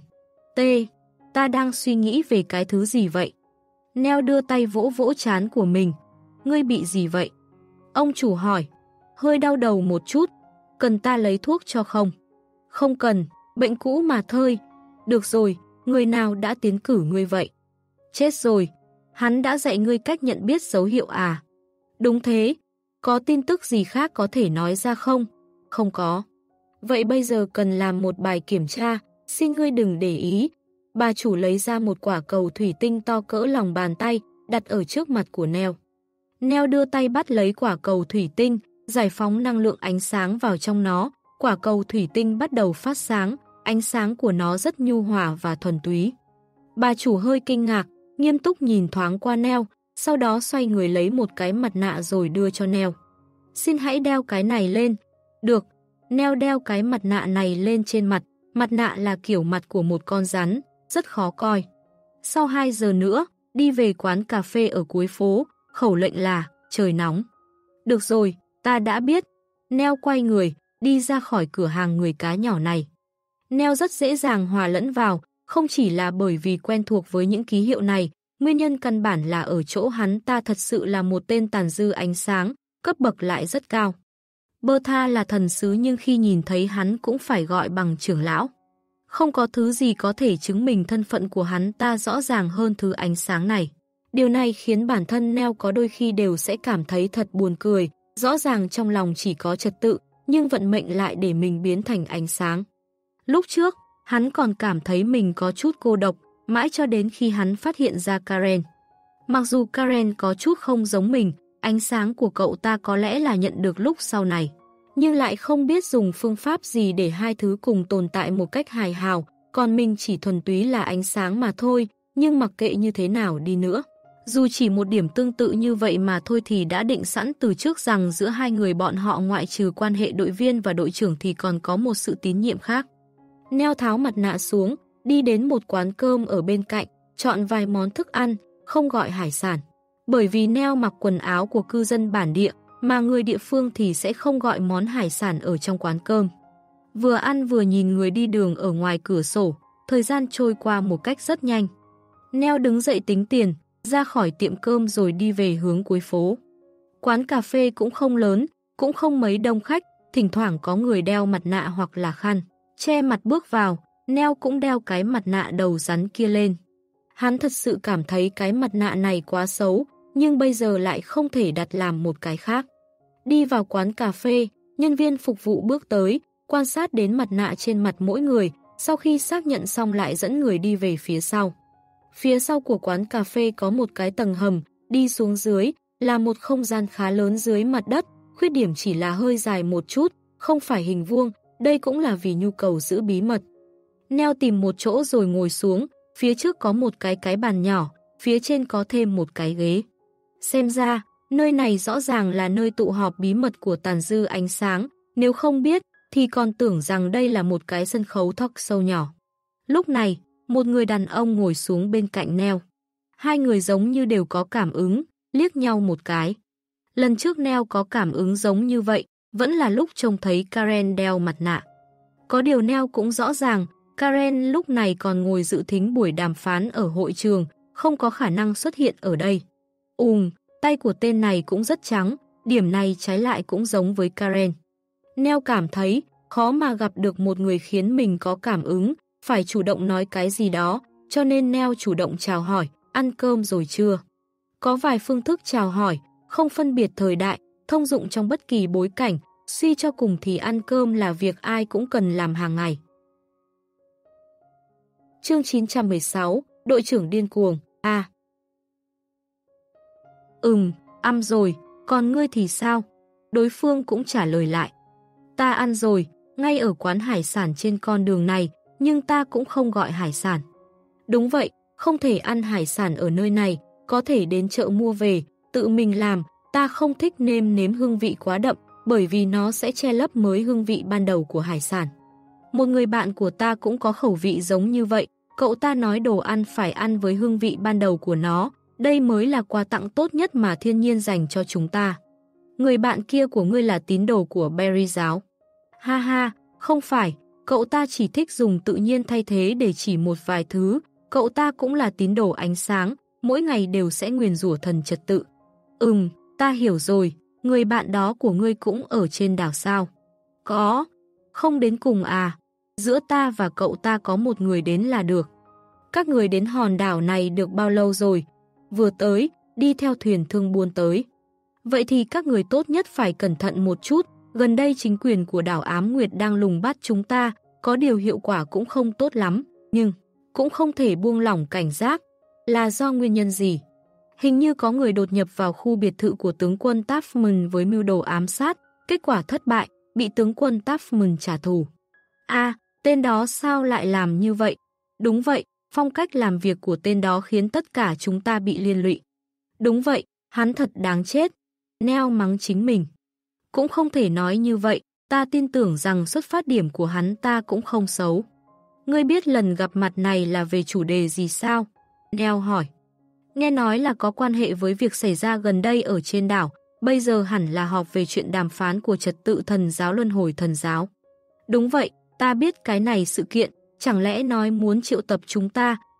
Ta đang suy nghĩ về cái thứ gì vậy? Neo đưa tay vỗ vỗ trán của mình. Ngươi bị gì vậy? Ông chủ hỏi. Hơi đau đầu một chút. Cần ta lấy thuốc cho không? Không cần, bệnh cũ mà thôi. Được rồi, người nào đã tiến cử ngươi vậy? Chết rồi, hắn đã dạy ngươi cách nhận biết dấu hiệu à? Đúng thế, có tin tức gì khác có thể nói ra không? Không có. Vậy bây giờ cần làm một bài kiểm tra, xin ngươi đừng để ý. Bà chủ lấy ra một quả cầu thủy tinh to cỡ lòng bàn tay, đặt ở trước mặt của Neo. Neo đưa tay bắt lấy quả cầu thủy tinh, giải phóng năng lượng ánh sáng vào trong nó. Quả cầu thủy tinh bắt đầu phát sáng, ánh sáng của nó rất nhu hòa và thuần túy. Bà chủ hơi kinh ngạc, nghiêm túc nhìn thoáng qua Neo, sau đó xoay người lấy một cái mặt nạ rồi đưa cho Neo. Xin hãy đeo cái này lên. Được, Neo đeo cái mặt nạ này lên trên mặt. Mặt nạ là kiểu mặt của một con rắn, rất khó coi. Sau 2 giờ nữa, đi về quán cà phê ở cuối phố, khẩu lệnh là trời nóng. Được rồi, ta đã biết. Neo quay người, đi ra khỏi cửa hàng người cá nhỏ này. Neo rất dễ dàng hòa lẫn vào, không chỉ là bởi vì quen thuộc với những ký hiệu này, Nguyên nhân căn bản là ở chỗ hắn ta thật sự là một tên tàn dư ánh sáng, cấp bậc lại rất cao. Bertha là thần sứ nhưng khi nhìn thấy hắn cũng phải gọi bằng trưởng lão. Không có thứ gì có thể chứng minh thân phận của hắn ta rõ ràng hơn thứ ánh sáng này. Điều này khiến bản thân Neo có đôi khi đều sẽ cảm thấy thật buồn cười, rõ ràng trong lòng chỉ có trật tự, nhưng vận mệnh lại để mình biến thành ánh sáng. Lúc trước, hắn còn cảm thấy mình có chút cô độc, mãi cho đến khi hắn phát hiện ra Karen. Mặc dù Karen có chút không giống mình, ánh sáng của cậu ta có lẽ là nhận được lúc sau này, nhưng lại không biết dùng phương pháp gì để hai thứ cùng tồn tại một cách hài hào, còn mình chỉ thuần túy là ánh sáng mà thôi, nhưng mặc kệ như thế nào đi nữa. Dù chỉ một điểm tương tự như vậy mà thôi thì đã định sẵn từ trước rằng giữa hai người bọn họ ngoại trừ quan hệ đội viên và đội trưởng thì còn có một sự tín nhiệm khác. Neo tháo mặt nạ xuống, đi đến một quán cơm ở bên cạnh, chọn vài món thức ăn, không gọi hải sản. Bởi vì Neo mặc quần áo của cư dân bản địa, mà người địa phương thì sẽ không gọi món hải sản ở trong quán cơm. Vừa ăn vừa nhìn người đi đường ở ngoài cửa sổ, thời gian trôi qua một cách rất nhanh. Neo đứng dậy tính tiền, ra khỏi tiệm cơm rồi đi về hướng cuối phố. Quán cà phê cũng không lớn, cũng không mấy đông khách, thỉnh thoảng có người đeo mặt nạ hoặc là khăn che mặt bước vào. Neo cũng đeo cái mặt nạ đầu rắn kia lên. Hắn thật sự cảm thấy cái mặt nạ này quá xấu, nhưng bây giờ lại không thể đặt làm một cái khác. Đi vào quán cà phê, nhân viên phục vụ bước tới, quan sát đến mặt nạ trên mặt mỗi người, sau khi xác nhận xong lại dẫn người đi về phía sau. Phía sau của quán cà phê có một cái tầng hầm, đi xuống dưới là một không gian khá lớn dưới mặt đất, khuyết điểm chỉ là hơi dài một chút, không phải hình vuông, đây cũng là vì nhu cầu giữ bí mật. Neo tìm một chỗ rồi ngồi xuống, phía trước có một cái bàn nhỏ, phía trên có thêm một cái ghế. Xem ra, nơi này rõ ràng là nơi tụ họp bí mật của tàn dư ánh sáng, nếu không biết thì còn tưởng rằng đây là một cái sân khấu talk show nhỏ. Lúc này, một người đàn ông ngồi xuống bên cạnh Neo. Hai người giống như đều có cảm ứng, liếc nhau một cái. Lần trước Neo có cảm ứng giống như vậy, vẫn là lúc trông thấy Karen đeo mặt nạ. Có điều Neo cũng rõ ràng, Karen lúc này còn ngồi dự thính buổi đàm phán ở hội trường, không có khả năng xuất hiện ở đây. Tay của tên này cũng rất trắng, điểm này trái lại cũng giống với Karen. Neo cảm thấy khó mà gặp được một người khiến mình có cảm ứng, phải chủ động nói cái gì đó, cho nên Neo chủ động chào hỏi, ăn cơm rồi chưa? Có vài phương thức chào hỏi, không phân biệt thời đại, thông dụng trong bất kỳ bối cảnh, suy cho cùng thì ăn cơm là việc ai cũng cần làm hàng ngày. Chương 916, đội trưởng điên cuồng, A. Ăn rồi, còn ngươi thì sao? Đối phương cũng trả lời lại. Ta ăn rồi, ngay ở quán hải sản trên con đường này, nhưng ta cũng không gọi hải sản. Đúng vậy, không thể ăn hải sản ở nơi này, có thể đến chợ mua về, tự mình làm, ta không thích nêm nếm hương vị quá đậm, bởi vì nó sẽ che lấp mới hương vị ban đầu của hải sản. Một người bạn của ta cũng có khẩu vị giống như vậy, cậu ta nói đồ ăn phải ăn với hương vị ban đầu của nó, đây mới là quà tặng tốt nhất mà thiên nhiên dành cho chúng ta. Người bạn kia của ngươi là tín đồ của Berry giáo. Ha ha, không phải, cậu ta chỉ thích dùng tự nhiên thay thế để chỉ một vài thứ, cậu ta cũng là tín đồ ánh sáng, mỗi ngày đều sẽ nguyền rủa thần trật tự. Ta hiểu rồi, người bạn đó của ngươi cũng ở trên đảo sao? Có, không đến cùng à? Giữa ta và cậu ta có một người đến là được. Các người đến hòn đảo này được bao lâu rồi? Vừa tới, đi theo thuyền thương buôn tới. Vậy thì các người tốt nhất phải cẩn thận một chút, gần đây chính quyền của đảo Ám Nguyệt đang lùng bắt chúng ta, có điều hiệu quả cũng không tốt lắm, nhưng cũng không thể buông lỏng cảnh giác. Là do nguyên nhân gì? Hình như có người đột nhập vào khu biệt thự của tướng quân Taffman với mưu đồ ám sát, kết quả thất bại, bị tướng quân Taffman trả thù. Tên đó sao lại làm như vậy? Đúng vậy, phong cách làm việc của tên đó khiến tất cả chúng ta bị liên lụy. Đúng vậy, hắn thật đáng chết. Neo mắng chính mình. Cũng không thể nói như vậy, ta tin tưởng rằng xuất phát điểm của hắn ta cũng không xấu. Ngươi biết lần gặp mặt này là về chủ đề gì sao? Neo hỏi. Nghe nói là có quan hệ với việc xảy ra gần đây ở trên đảo, bây giờ hẳn là họp về chuyện đàm phán của trật tự thần giáo luân hồi thần giáo. Đúng vậy, ta biết cái này sự kiện, chẳng lẽ nói muốn triệu tập chúng ta,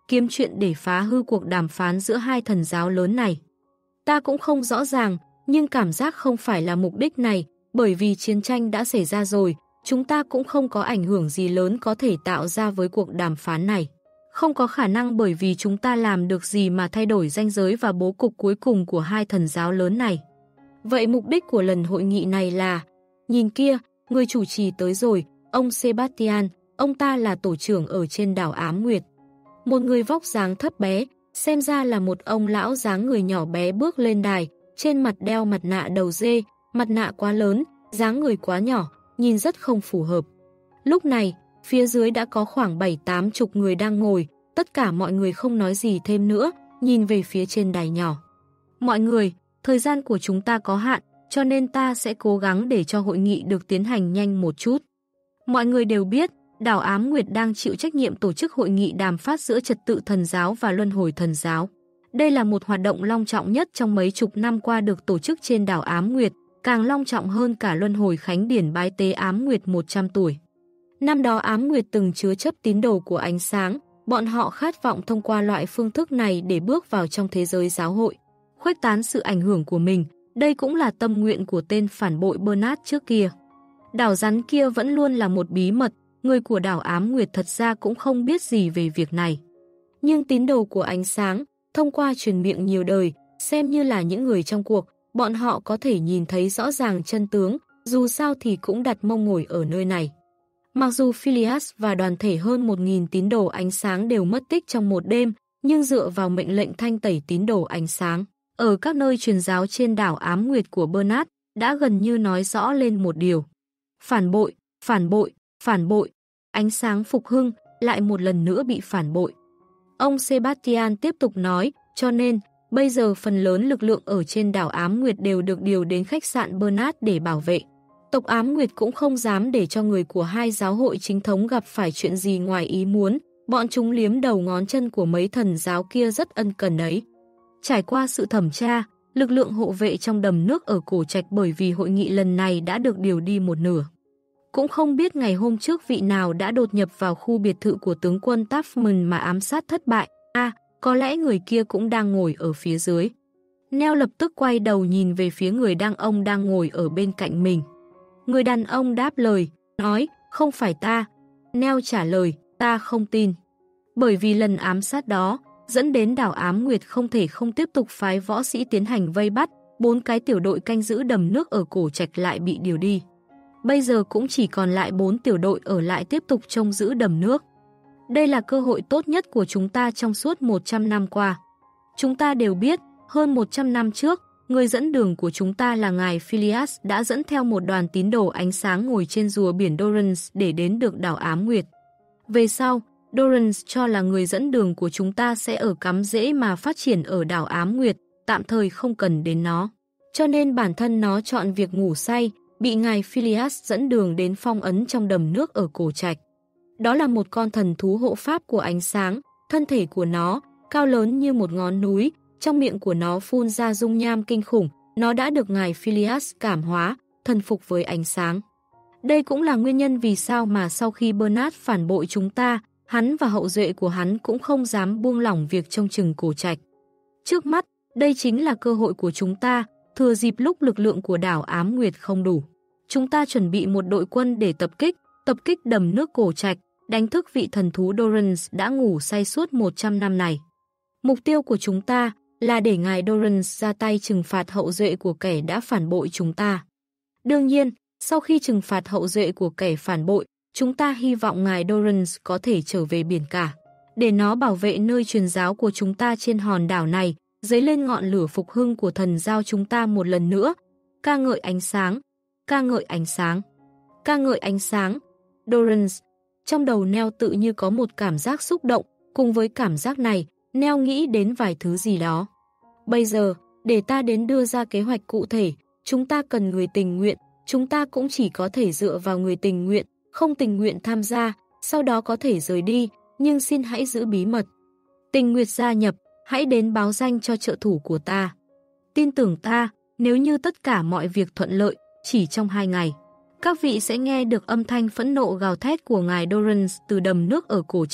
kiếm chuyện để phá hư cuộc đàm phán giữa hai thần giáo lớn này. Ta cũng không rõ ràng, nhưng cảm giác không phải là mục đích này, bởi vì chiến tranh đã xảy ra rồi, chúng ta cũng không có ảnh hưởng gì lớn có thể tạo ra với cuộc đàm phán này. Không có khả năng bởi vì chúng ta làm được gì mà thay đổi ranh giới và bố cục cuối cùng của hai thần giáo lớn này. Vậy mục đích của lần hội nghị này là... Nhìn kia, người chủ trì tới rồi, ông Sebastian, ông ta là tổ trưởng ở trên đảo Ám Nguyệt. Một người vóc dáng thấp bé, xem ra là một ông lão dáng người nhỏ bé bước lên đài, trên mặt đeo mặt nạ đầu dê, mặt nạ quá lớn, dáng người quá nhỏ, nhìn rất không phù hợp. Lúc này, phía dưới đã có khoảng 7-8 chục người đang ngồi, tất cả mọi người không nói gì thêm nữa, nhìn về phía trên đài nhỏ. Mọi người, thời gian của chúng ta có hạn, cho nên ta sẽ cố gắng để cho hội nghị được tiến hành nhanh một chút. Mọi người đều biết, đảo Ám Nguyệt đang chịu trách nhiệm tổ chức hội nghị đàm phát giữa trật tự thần giáo và luân hồi thần giáo. Đây là một hoạt động long trọng nhất trong mấy chục năm qua được tổ chức trên đảo Ám Nguyệt, càng long trọng hơn cả luân hồi khánh điển bái tế Ám Nguyệt 100 tuổi. Năm đó Ám Nguyệt từng chứa chấp tín đồ của ánh sáng, bọn họ khát vọng thông qua loại phương thức này để bước vào trong thế giới giáo hội, khuếch tán sự ảnh hưởng của mình. Đây cũng là tâm nguyện của tên phản bội Bernard trước kia. Đảo rắn kia vẫn luôn là một bí mật, người của đảo Ám Nguyệt thật ra cũng không biết gì về việc này. Nhưng tín đồ của ánh sáng, thông qua truyền miệng nhiều đời, xem như là những người trong cuộc, bọn họ có thể nhìn thấy rõ ràng chân tướng, dù sao thì cũng đặt mông ngồi ở nơi này. Mặc dù Phileas và đoàn thể hơn 1.000 tín đồ ánh sáng đều mất tích trong một đêm, nhưng dựa vào mệnh lệnh thanh tẩy tín đồ ánh sáng, ở các nơi truyền giáo trên đảo Ám Nguyệt của Bernard, đã gần như nói rõ lên một điều. Phản bội, phản bội, phản bội, ánh sáng phục hưng lại một lần nữa bị phản bội. Ông Sebastian tiếp tục nói, cho nên, bây giờ phần lớn lực lượng ở trên đảo Ám Nguyệt đều được điều đến khách sạn Bernard để bảo vệ. Tộc Ám Nguyệt cũng không dám để cho người của hai giáo hội chính thống gặp phải chuyện gì ngoài ý muốn, bọn chúng liếm đầu ngón chân của mấy thần giáo kia rất ân cần ấy. Trải qua sự thẩm tra, lực lượng hộ vệ trong đầm nước ở Cổ Trạch bởi vì hội nghị lần này đã được điều đi một nửa. Cũng không biết ngày hôm trước vị nào đã đột nhập vào khu biệt thự của tướng quân Taffman mà ám sát thất bại. Có lẽ người kia cũng đang ngồi ở phía dưới. Neo lập tức quay đầu nhìn về phía người ông đang ngồi ở bên cạnh mình. Người đàn ông đáp lời, nói, không phải ta. Neo trả lời, ta không tin. Bởi vì lần ám sát đó, dẫn đến đảo Ám Nguyệt không thể không tiếp tục phái võ sĩ tiến hành vây bắt, 4 cái tiểu đội canh giữ đầm nước ở Cổ Trạch lại bị điều đi. Bây giờ cũng chỉ còn lại 4 tiểu đội ở lại tiếp tục trông giữ đầm nước. Đây là cơ hội tốt nhất của chúng ta trong suốt 100 năm qua. Chúng ta đều biết, hơn 100 năm trước, người dẫn đường của chúng ta là ngài Phileas đã dẫn theo một đoàn tín đồ ánh sáng ngồi trên rùa biển Dorrance để đến được đảo Ám Nguyệt. Về sau, Dorrance cho là người dẫn đường của chúng ta sẽ ở cắm rễ mà phát triển ở đảo Ám Nguyệt, tạm thời không cần đến nó. Cho nên bản thân nó chọn việc ngủ say, bị ngài Phileas dẫn đường đến phong ấn trong đầm nước ở Cổ Trạch. Đó là một con thần thú hộ pháp của ánh sáng, thân thể của nó, cao lớn như một ngón núi, trong miệng của nó phun ra dung nham kinh khủng, nó đã được ngài Phileas cảm hóa, thần phục với ánh sáng. Đây cũng là nguyên nhân vì sao mà sau khi Bernard phản bội chúng ta, hắn và hậu duệ của hắn cũng không dám buông lỏng việc trông chừng Cổ Trạch. Trước mắt, đây chính là cơ hội của chúng ta, thừa dịp lúc lực lượng của đảo Ám Nguyệt không đủ. Chúng ta chuẩn bị một đội quân để tập kích đầm nước Cổ Trạch, đánh thức vị thần thú Dorrance đã ngủ say suốt 100 năm này. Mục tiêu của chúng ta là để ngài Dorrance ra tay trừng phạt hậu duệ của kẻ đã phản bội chúng ta. Đương nhiên, sau khi trừng phạt hậu duệ của kẻ phản bội, chúng ta hy vọng ngài Dorrance có thể trở về biển cả, để nó bảo vệ nơi truyền giáo của chúng ta trên hòn đảo này, dấy lên ngọn lửa phục hưng của thần giao chúng ta một lần nữa. Ca ngợi ánh sáng, ca ngợi ánh sáng, ca ngợi ánh sáng. Dorrance. Trong đầu Neo tự như có một cảm giác xúc động, cùng với cảm giác này, Neo nghĩ đến vài thứ gì đó. Bây giờ, để ta đến đưa ra kế hoạch cụ thể, chúng ta cần người tình nguyện, chúng ta cũng chỉ có thể dựa vào người tình nguyện, không tình nguyện tham gia, sau đó có thể rời đi, nhưng xin hãy giữ bí mật. Tình nguyện gia nhập, hãy đến báo danh cho trợ thủ của ta. Tin tưởng ta, nếu như tất cả mọi việc thuận lợi, chỉ trong 2 ngày, các vị sẽ nghe được âm thanh phẫn nộ gào thét của ngài Dorrance từ đầm nước ở Cổ Trạch.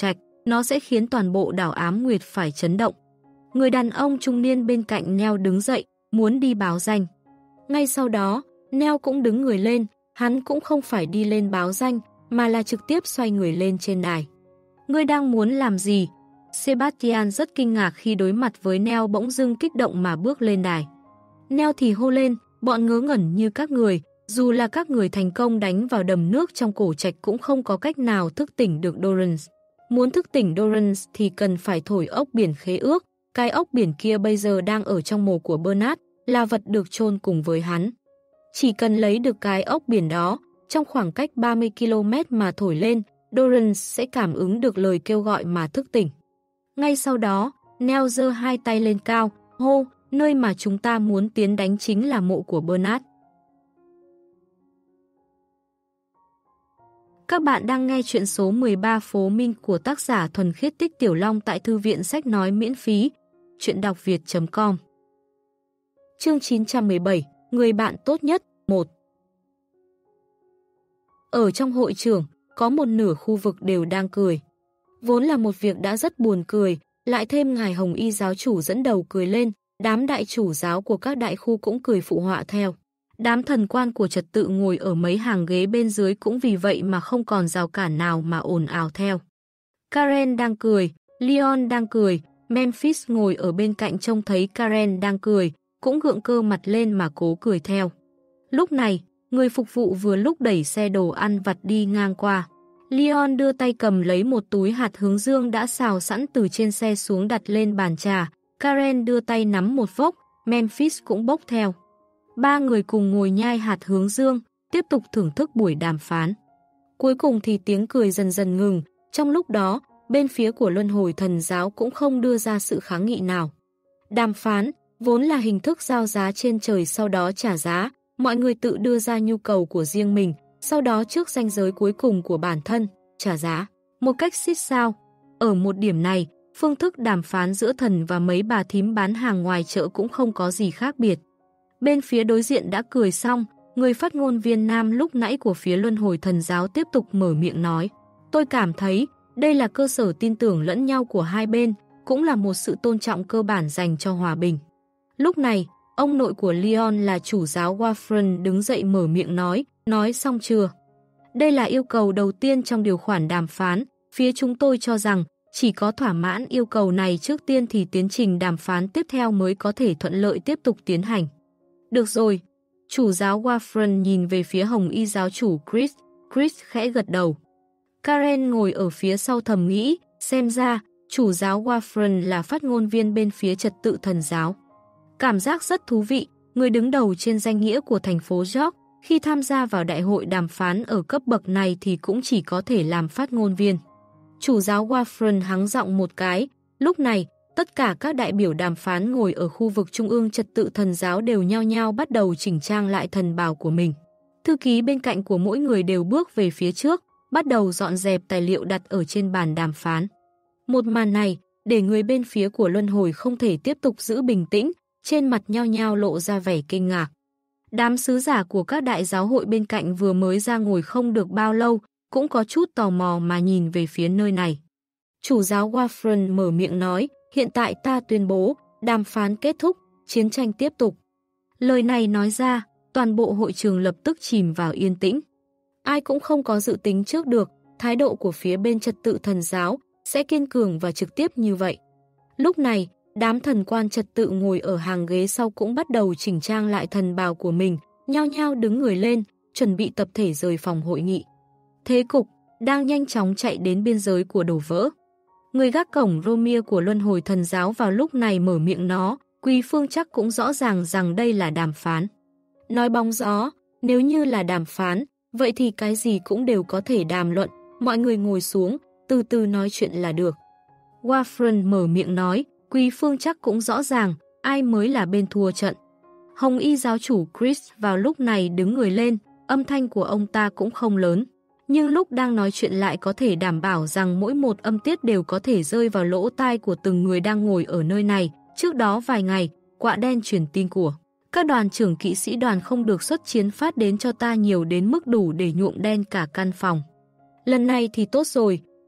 nó sẽ khiến toàn bộ đảo Ám Nguyệt phải chấn động. Người đàn ông trung niên bên cạnh Neo đứng dậy, muốn đi báo danh. Ngay sau đó, Neo cũng đứng người lên, hắn cũng không phải đi lên báo danh, mà là trực tiếp xoay người lên trên đài. Ngươi đang muốn làm gì? Sebastian rất kinh ngạc khi đối mặt với Neo, bỗng dưng kích động mà bước lên đài. Neo thì hô lên, bọn ngớ ngẩn như các người, dù là các người thành công đánh vào đầm nước trong cổ trạch cũng không có cách nào thức tỉnh được Dorrance. Muốn thức tỉnh Dorrance thì cần phải thổi ốc biển khế ước, cái ốc biển kia bây giờ đang ở trong mồ của Bernard, là vật được chôn cùng với hắn. Chỉ cần lấy được cái ốc biển đó, trong khoảng cách 30 km mà thổi lên, Dorrance sẽ cảm ứng được lời kêu gọi mà thức tỉnh. Ngay sau đó, Neo giơ hai tay lên cao, hô, nơi mà chúng ta muốn tiến đánh chính là mộ của Bernard. Các bạn đang nghe chuyện số 13 Phố Minh của tác giả Thuần Khiết Tích Tiểu Long tại Thư viện Sách Nói miễn phí, chuyện đọc việt.com. Chương 917, Người bạn tốt nhất, 1. Ở trong hội trường, có một nửa khu vực đều đang cười. Vốn là một việc đã rất buồn cười, lại thêm ngài Hồng Y giáo chủ dẫn đầu cười lên, đám đại chủ giáo của các đại khu cũng cười phụ họa theo. Đám thần quan của trật tự ngồi ở mấy hàng ghế bên dưới cũng vì vậy mà không còn rào cản nào mà ồn ào theo. Karen đang cười, Leon đang cười, Memphis ngồi ở bên cạnh trông thấy Karen đang cười, cũng gượng cơ mặt lên mà cố cười theo. Lúc này, người phục vụ vừa lúc đẩy xe đồ ăn vặt đi ngang qua. Leon đưa tay cầm lấy một túi hạt hướng dương đã xào sẵn từ trên xe xuống đặt lên bàn trà. Karen đưa tay nắm một vốc, Memphis cũng bốc theo. Ba người cùng ngồi nhai hạt hướng dương, tiếp tục thưởng thức buổi đàm phán. Cuối cùng thì tiếng cười dần dần ngừng, trong lúc đó, bên phía của Luân Hồi Thần Giáo cũng không đưa ra sự kháng nghị nào. Đàm phán, vốn là hình thức giao giá trên trời sau đó trả giá, mọi người tự đưa ra nhu cầu của riêng mình, sau đó trước ranh giới cuối cùng của bản thân, trả giá. Một cách xít sao. Ở một điểm này, phương thức đàm phán giữa thần và mấy bà thím bán hàng ngoài chợ cũng không có gì khác biệt. Bên phía đối diện đã cười xong, người phát ngôn viên nam lúc nãy của phía Luân Hồi Thần Giáo tiếp tục mở miệng nói. Tôi cảm thấy, đây là cơ sở tin tưởng lẫn nhau của hai bên, cũng là một sự tôn trọng cơ bản dành cho hòa bình. Lúc này, ông nội của Leon là chủ giáo Warfren đứng dậy mở miệng nói xong chưa? Đây là yêu cầu đầu tiên trong điều khoản đàm phán, phía chúng tôi cho rằng chỉ có thỏa mãn yêu cầu này trước tiên thì tiến trình đàm phán tiếp theo mới có thể thuận lợi tiếp tục tiến hành. Được rồi, chủ giáo Warfren nhìn về phía Hồng Y giáo chủ Chris khẽ gật đầu. Karen ngồi ở phía sau thầm nghĩ, xem ra, chủ giáo Warfren là phát ngôn viên bên phía trật tự thần giáo. Cảm giác rất thú vị, người đứng đầu trên danh nghĩa của thành phố York, khi tham gia vào đại hội đàm phán ở cấp bậc này thì cũng chỉ có thể làm phát ngôn viên. Chủ giáo Warfren hắng giọng một cái, lúc này, tất cả các đại biểu đàm phán ngồi ở khu vực trung ương trật tự thần giáo đều nhao nhao bắt đầu chỉnh trang lại thần bào của mình. Thư ký bên cạnh của mỗi người đều bước về phía trước, bắt đầu dọn dẹp tài liệu đặt ở trên bàn đàm phán. Một màn này, để người bên phía của Luân Hồi không thể tiếp tục giữ bình tĩnh, trên mặt nhao nhao lộ ra vẻ kinh ngạc. Đám sứ giả của các đại giáo hội bên cạnh vừa mới ra ngồi không được bao lâu, cũng có chút tò mò mà nhìn về phía nơi này. Chủ giáo Warfren mở miệng nói, hiện tại ta tuyên bố, đàm phán kết thúc, chiến tranh tiếp tục. Lời này nói ra, toàn bộ hội trường lập tức chìm vào yên tĩnh. Ai cũng không có dự tính trước được, thái độ của phía bên trật tự thần giáo sẽ kiên cường và trực tiếp như vậy. Lúc này, đám thần quan trật tự ngồi ở hàng ghế sau cũng bắt đầu chỉnh trang lại thần bào của mình, nhao nhao đứng người lên, chuẩn bị tập thể rời phòng hội nghị. Thế cục đang nhanh chóng chạy đến biên giới của đổ vỡ. Người gác cổng Romia của Luân Hồi Thần Giáo vào lúc này mở miệng nó, Quý Phương chắc cũng rõ ràng rằng đây là đàm phán. Nói bóng gió, nếu như là đàm phán, vậy thì cái gì cũng đều có thể đàm luận, mọi người ngồi xuống, từ từ nói chuyện là được. Warfren mở miệng nói, Quý Phương chắc cũng rõ ràng, ai mới là bên thua trận. Hồng Y giáo chủ Chris vào lúc này đứng người lên, âm thanh của ông ta cũng không lớn. Nhưng lúc đang nói chuyện lại có thể đảm bảo rằng mỗi một âm tiết đều có thể rơi vào lỗ tai của từng người đang ngồi ở nơi này. Trước đó vài ngày, quạ đen truyền tin của các đoàn trưởng kỵ sĩ đoàn không được xuất chiến phát đến cho ta nhiều đến mức đủ để nhuộm đen cả căn phòng. Lần này thì tốt rồi,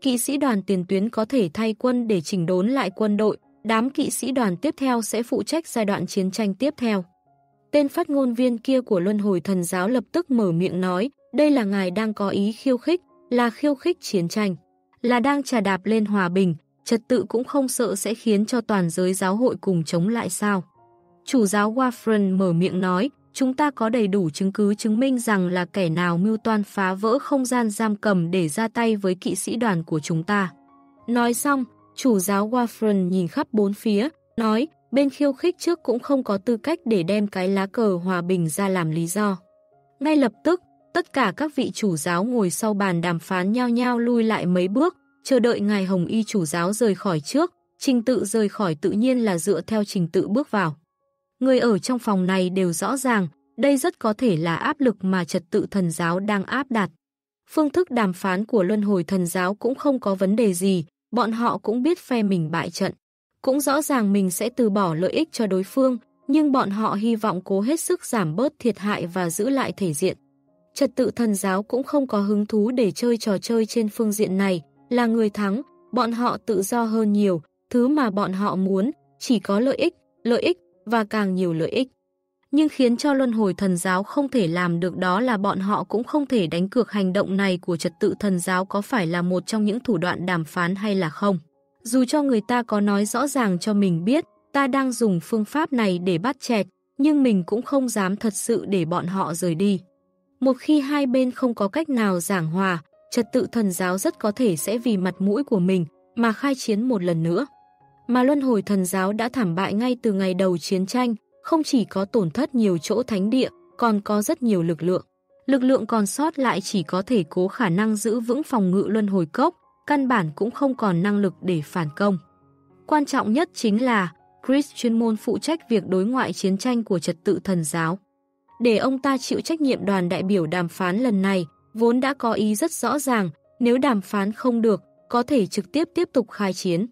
Kỵ sĩ đoàn tiền tuyến có thể thay quân để chỉnh đốn lại quân đội, đám kỵ sĩ đoàn tiếp theo sẽ phụ trách giai đoạn chiến tranh tiếp theo. Tên phát ngôn viên kia của Luân Hồi Thần Giáo lập tức mở miệng nói, đây là ngài đang có ý khiêu khích, là khiêu khích chiến tranh, là đang chà đạp lên hòa bình, trật tự cũng không sợ sẽ khiến cho toàn giới giáo hội cùng chống lại sao. Chủ giáo Warfren mở miệng nói, chúng ta có đầy đủ chứng cứ chứng minh rằng là kẻ nào mưu toan phá vỡ không gian giam cầm để ra tay với kỵ sĩ đoàn của chúng ta. Nói xong, chủ giáo Warfren nhìn khắp bốn phía, nói, bên khiêu khích trước cũng không có tư cách để đem cái lá cờ hòa bình ra làm lý do. Ngay lập tức, tất cả các vị chủ giáo ngồi sau bàn đàm phán nhao nhao lui lại mấy bước, chờ đợi ngài Hồng Y chủ giáo rời khỏi trước, trình tự rời khỏi tự nhiên là dựa theo trình tự bước vào. Người ở trong phòng này đều rõ ràng, đây rất có thể là áp lực mà trật tự thần giáo đang áp đặt. Phương thức đàm phán của Luân Hồi Thần Giáo cũng không có vấn đề gì, bọn họ cũng biết phe mình bại trận. Cũng rõ ràng mình sẽ từ bỏ lợi ích cho đối phương, nhưng bọn họ hy vọng cố hết sức giảm bớt thiệt hại và giữ lại thể diện. Trật tự thần giáo cũng không có hứng thú để chơi trò chơi trên phương diện này, là người thắng, bọn họ tự do hơn nhiều, thứ mà bọn họ muốn chỉ có lợi ích và càng nhiều lợi ích. Nhưng khiến cho Luân Hồi Thần Giáo không thể làm được đó là bọn họ cũng không thể đánh cược hành động này của trật tự thần giáo có phải là một trong những thủ đoạn đàm phán hay là không. Dù cho người ta có nói rõ ràng cho mình biết, ta đang dùng phương pháp này để bắt chẹt, nhưng mình cũng không dám thật sự để bọn họ rời đi. Một khi hai bên không có cách nào giảng hòa, trật tự thần giáo rất có thể sẽ vì mặt mũi của mình mà khai chiến một lần nữa. Mà Luân Hồi Thần Giáo đã thảm bại ngay từ ngày đầu chiến tranh, không chỉ có tổn thất nhiều chỗ thánh địa, còn có rất nhiều lực lượng. Lực lượng còn sót lại chỉ có thể cố khả năng giữ vững phòng ngự Luân Hồi Cốc, căn bản cũng không còn năng lực để phản công. Quan trọng nhất chính là Chris chuyên môn phụ trách việc đối ngoại chiến tranh của trật tự thần giáo. Để ông ta chịu trách nhiệm đoàn đại biểu đàm phán lần này, vốn đã có ý rất rõ ràng, nếu đàm phán không được, có thể trực tiếp tục khai chiến.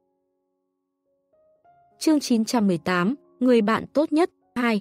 Chương 918, Người bạn tốt nhất, 2.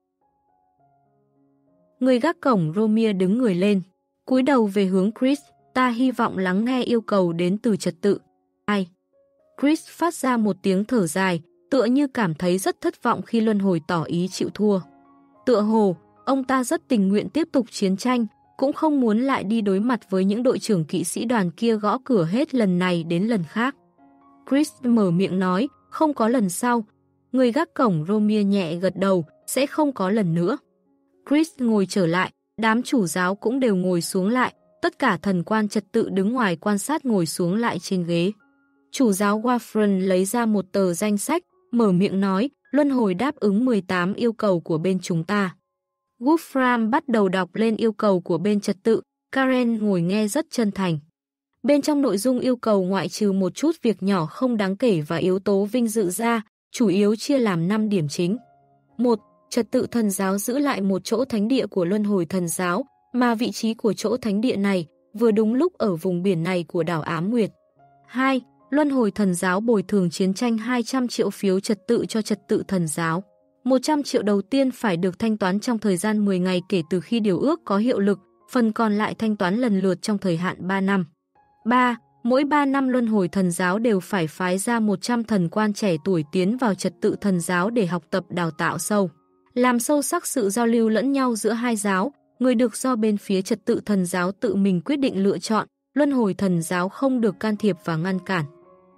Người gác cổng Romir đứng người lên, cúi đầu về hướng Chris, ta hy vọng lắng nghe yêu cầu đến từ trật tự. Ai? Chris phát ra một tiếng thở dài, tựa như cảm thấy rất thất vọng khi Luân Hồi tỏ ý chịu thua. Tựa hồ, ông ta rất tình nguyện tiếp tục chiến tranh, cũng không muốn lại đi đối mặt với những đội trưởng kỵ sĩ đoàn kia gõ cửa hết lần này đến lần khác. Chris mở miệng nói, không có lần sau. Người gác cổng Romir nhẹ gật đầu, sẽ không có lần nữa. Chris ngồi trở lại, đám chủ giáo cũng đều ngồi xuống lại, tất cả thần quan trật tự đứng ngoài quan sát ngồi xuống lại trên ghế. Chủ giáo Warfren lấy ra một tờ danh sách, mở miệng nói, Luân Hồi đáp ứng 18 yêu cầu của bên chúng ta. Wolfram bắt đầu đọc lên yêu cầu của bên trật tự, Karen ngồi nghe rất chân thành. Bên trong nội dung yêu cầu ngoại trừ một chút việc nhỏ không đáng kể và yếu tố vinh dự ra, chủ yếu chia làm 5 điểm chính. 1. Trật tự thần giáo giữ lại một chỗ thánh địa của Luân Hồi Thần Giáo, mà vị trí của chỗ thánh địa này vừa đúng lúc ở vùng biển này của đảo Ám Nguyệt. 2. Luân Hồi Thần Giáo bồi thường chiến tranh 200 triệu phiếu trật tự cho trật tự thần giáo. 100 triệu đầu tiên phải được thanh toán trong thời gian 10 ngày kể từ khi điều ước có hiệu lực, phần còn lại thanh toán lần lượt trong thời hạn 3 năm. 3. Mỗi 3 năm Luân Hồi Thần Giáo đều phải phái ra 100 thần quan trẻ tuổi tiến vào trật tự thần giáo để học tập đào tạo sâu, làm sâu sắc sự giao lưu lẫn nhau giữa hai giáo, người được do bên phía trật tự thần giáo tự mình quyết định lựa chọn, Luân Hồi Thần Giáo không được can thiệp và ngăn cản.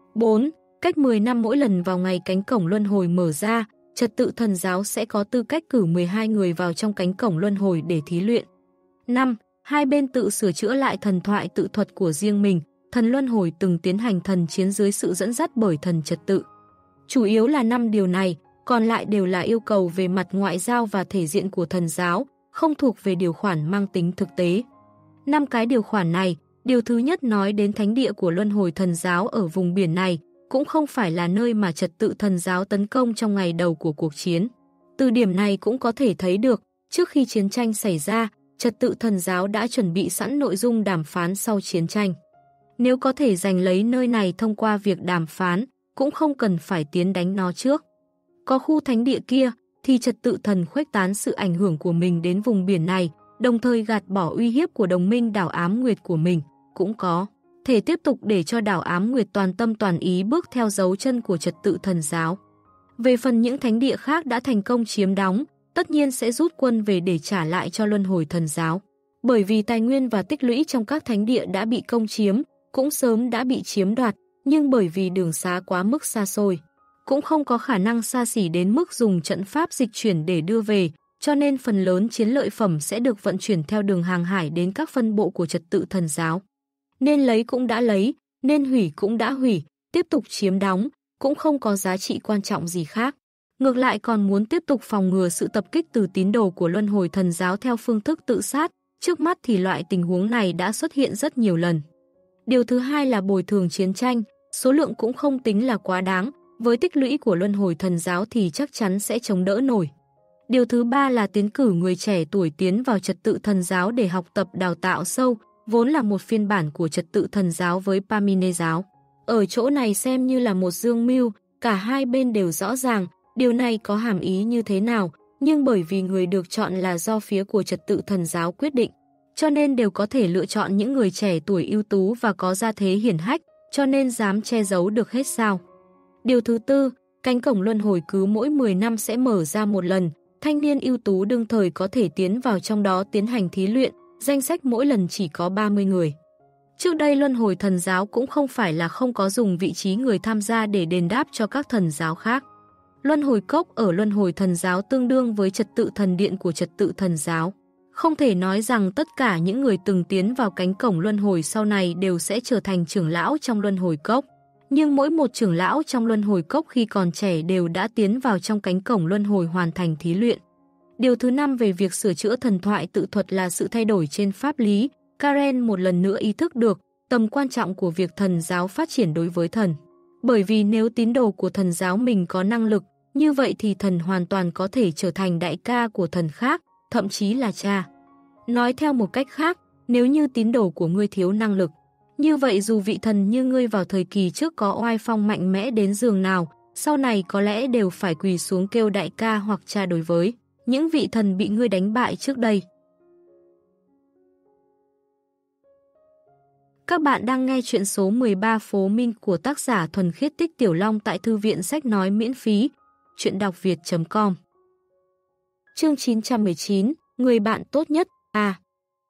4. Cách 10 năm mỗi lần vào ngày cánh cổng Luân Hồi mở ra, trật tự thần giáo sẽ có tư cách cử 12 người vào trong cánh cổng Luân Hồi để thí luyện. 5. Hai bên tự sửa chữa lại thần thoại tự thuật của riêng mình, thần Luân Hồi từng tiến hành thần chiến dưới sự dẫn dắt bởi thần trật tự. Chủ yếu là 5 điều này, còn lại đều là yêu cầu về mặt ngoại giao và thể diện của thần giáo, không thuộc về điều khoản mang tính thực tế. 5 cái điều khoản này, điều thứ nhất nói đến thánh địa của Luân Hồi Thần Giáo ở vùng biển này, cũng không phải là nơi mà trật tự thần giáo tấn công trong ngày đầu của cuộc chiến. Từ điểm này cũng có thể thấy được, trước khi chiến tranh xảy ra, trật tự thần giáo đã chuẩn bị sẵn nội dung đàm phán sau chiến tranh. Nếu có thể giành lấy nơi này thông qua việc đàm phán, cũng không cần phải tiến đánh nó trước. Có khu thánh địa kia, thì trật tự thần khuếch tán sự ảnh hưởng của mình đến vùng biển này, đồng thời gạt bỏ uy hiếp của đồng minh đảo Ám Nguyệt của mình, cũng có. thể tiếp tục để cho đảo Ám Nguyệt toàn tâm toàn ý bước theo dấu chân của trật tự thần giáo. Về phần những thánh địa khác đã thành công chiếm đóng, tất nhiên sẽ rút quân về để trả lại cho luân hồi thần giáo. Bởi vì tài nguyên và tích lũy trong các thánh địa đã bị công chiếm, cũng sớm đã bị chiếm đoạt, nhưng bởi vì đường xá quá mức xa xôi, cũng không có khả năng xa xỉ đến mức dùng trận pháp dịch chuyển để đưa về, cho nên phần lớn chiến lợi phẩm sẽ được vận chuyển theo đường hàng hải đến các phân bộ của trật tự thần giáo. Nên lấy cũng đã lấy, nên hủy cũng đã hủy, tiếp tục chiếm đóng, cũng không có giá trị quan trọng gì khác. Ngược lại còn muốn tiếp tục phòng ngừa sự tập kích từ tín đồ của luân hồi thần giáo theo phương thức tự sát, trước mắt thì loại tình huống này đã xuất hiện rất nhiều lần. Điều thứ hai là bồi thường chiến tranh, số lượng cũng không tính là quá đáng, với tích lũy của luân hồi thần giáo thì chắc chắn sẽ chống đỡ nổi. Điều thứ ba là tiến cử người trẻ tuổi tiến vào trật tự thần giáo để học tập đào tạo sâu, vốn là một phiên bản của trật tự thần giáo với Parmenides giáo. Ở chỗ này xem như là một dương mưu, cả hai bên đều rõ ràng, điều này có hàm ý như thế nào, nhưng bởi vì người được chọn là do phía của trật tự thần giáo quyết định, cho nên đều có thể lựa chọn những người trẻ tuổi ưu tú và có gia thế hiển hách, cho nên dám che giấu được hết sao. Điều thứ tư, cánh cổng luân hồi cứ mỗi 10 năm sẽ mở ra một lần, thanh niên ưu tú đương thời có thể tiến vào trong đó tiến hành thí luyện, danh sách mỗi lần chỉ có 30 người. Trước đây luân hồi thần giáo cũng không phải là không có dùng vị trí người tham gia để đền đáp cho các thần giáo khác. Luân hồi cốc ở luân hồi thần giáo tương đương với trật tự thần điện của trật tự thần giáo. Không thể nói rằng tất cả những người từng tiến vào cánh cổng luân hồi sau này đều sẽ trở thành trưởng lão trong luân hồi cốc. Nhưng mỗi một trưởng lão trong luân hồi cốc khi còn trẻ đều đã tiến vào trong cánh cổng luân hồi hoàn thành thí luyện. Điều thứ 5 về việc sửa chữa thần thoại tự thuật là sự thay đổi trên pháp lý. Karen một lần nữa ý thức được tầm quan trọng của việc thần giáo phát triển đối với thần. Bởi vì nếu tín đồ của thần giáo mình có năng lực, như vậy thì thần hoàn toàn có thể trở thành đại ca của thần khác, thậm chí là cha. Nói theo một cách khác, nếu như tín đồ của ngươi thiếu năng lực, như vậy dù vị thần như ngươi vào thời kỳ trước có oai phong mạnh mẽ đến giường nào, sau này có lẽ đều phải quỳ xuống kêu đại ca hoặc cha đối với những vị thần bị ngươi đánh bại trước đây. Các bạn đang nghe chuyện số 13 Phố Minh của tác giả Thuần Khiết Tích Tiểu Long tại Thư viện Sách Nói miễn phí, truyệnđọc.com. Chương 919, Người bạn tốt nhất, A.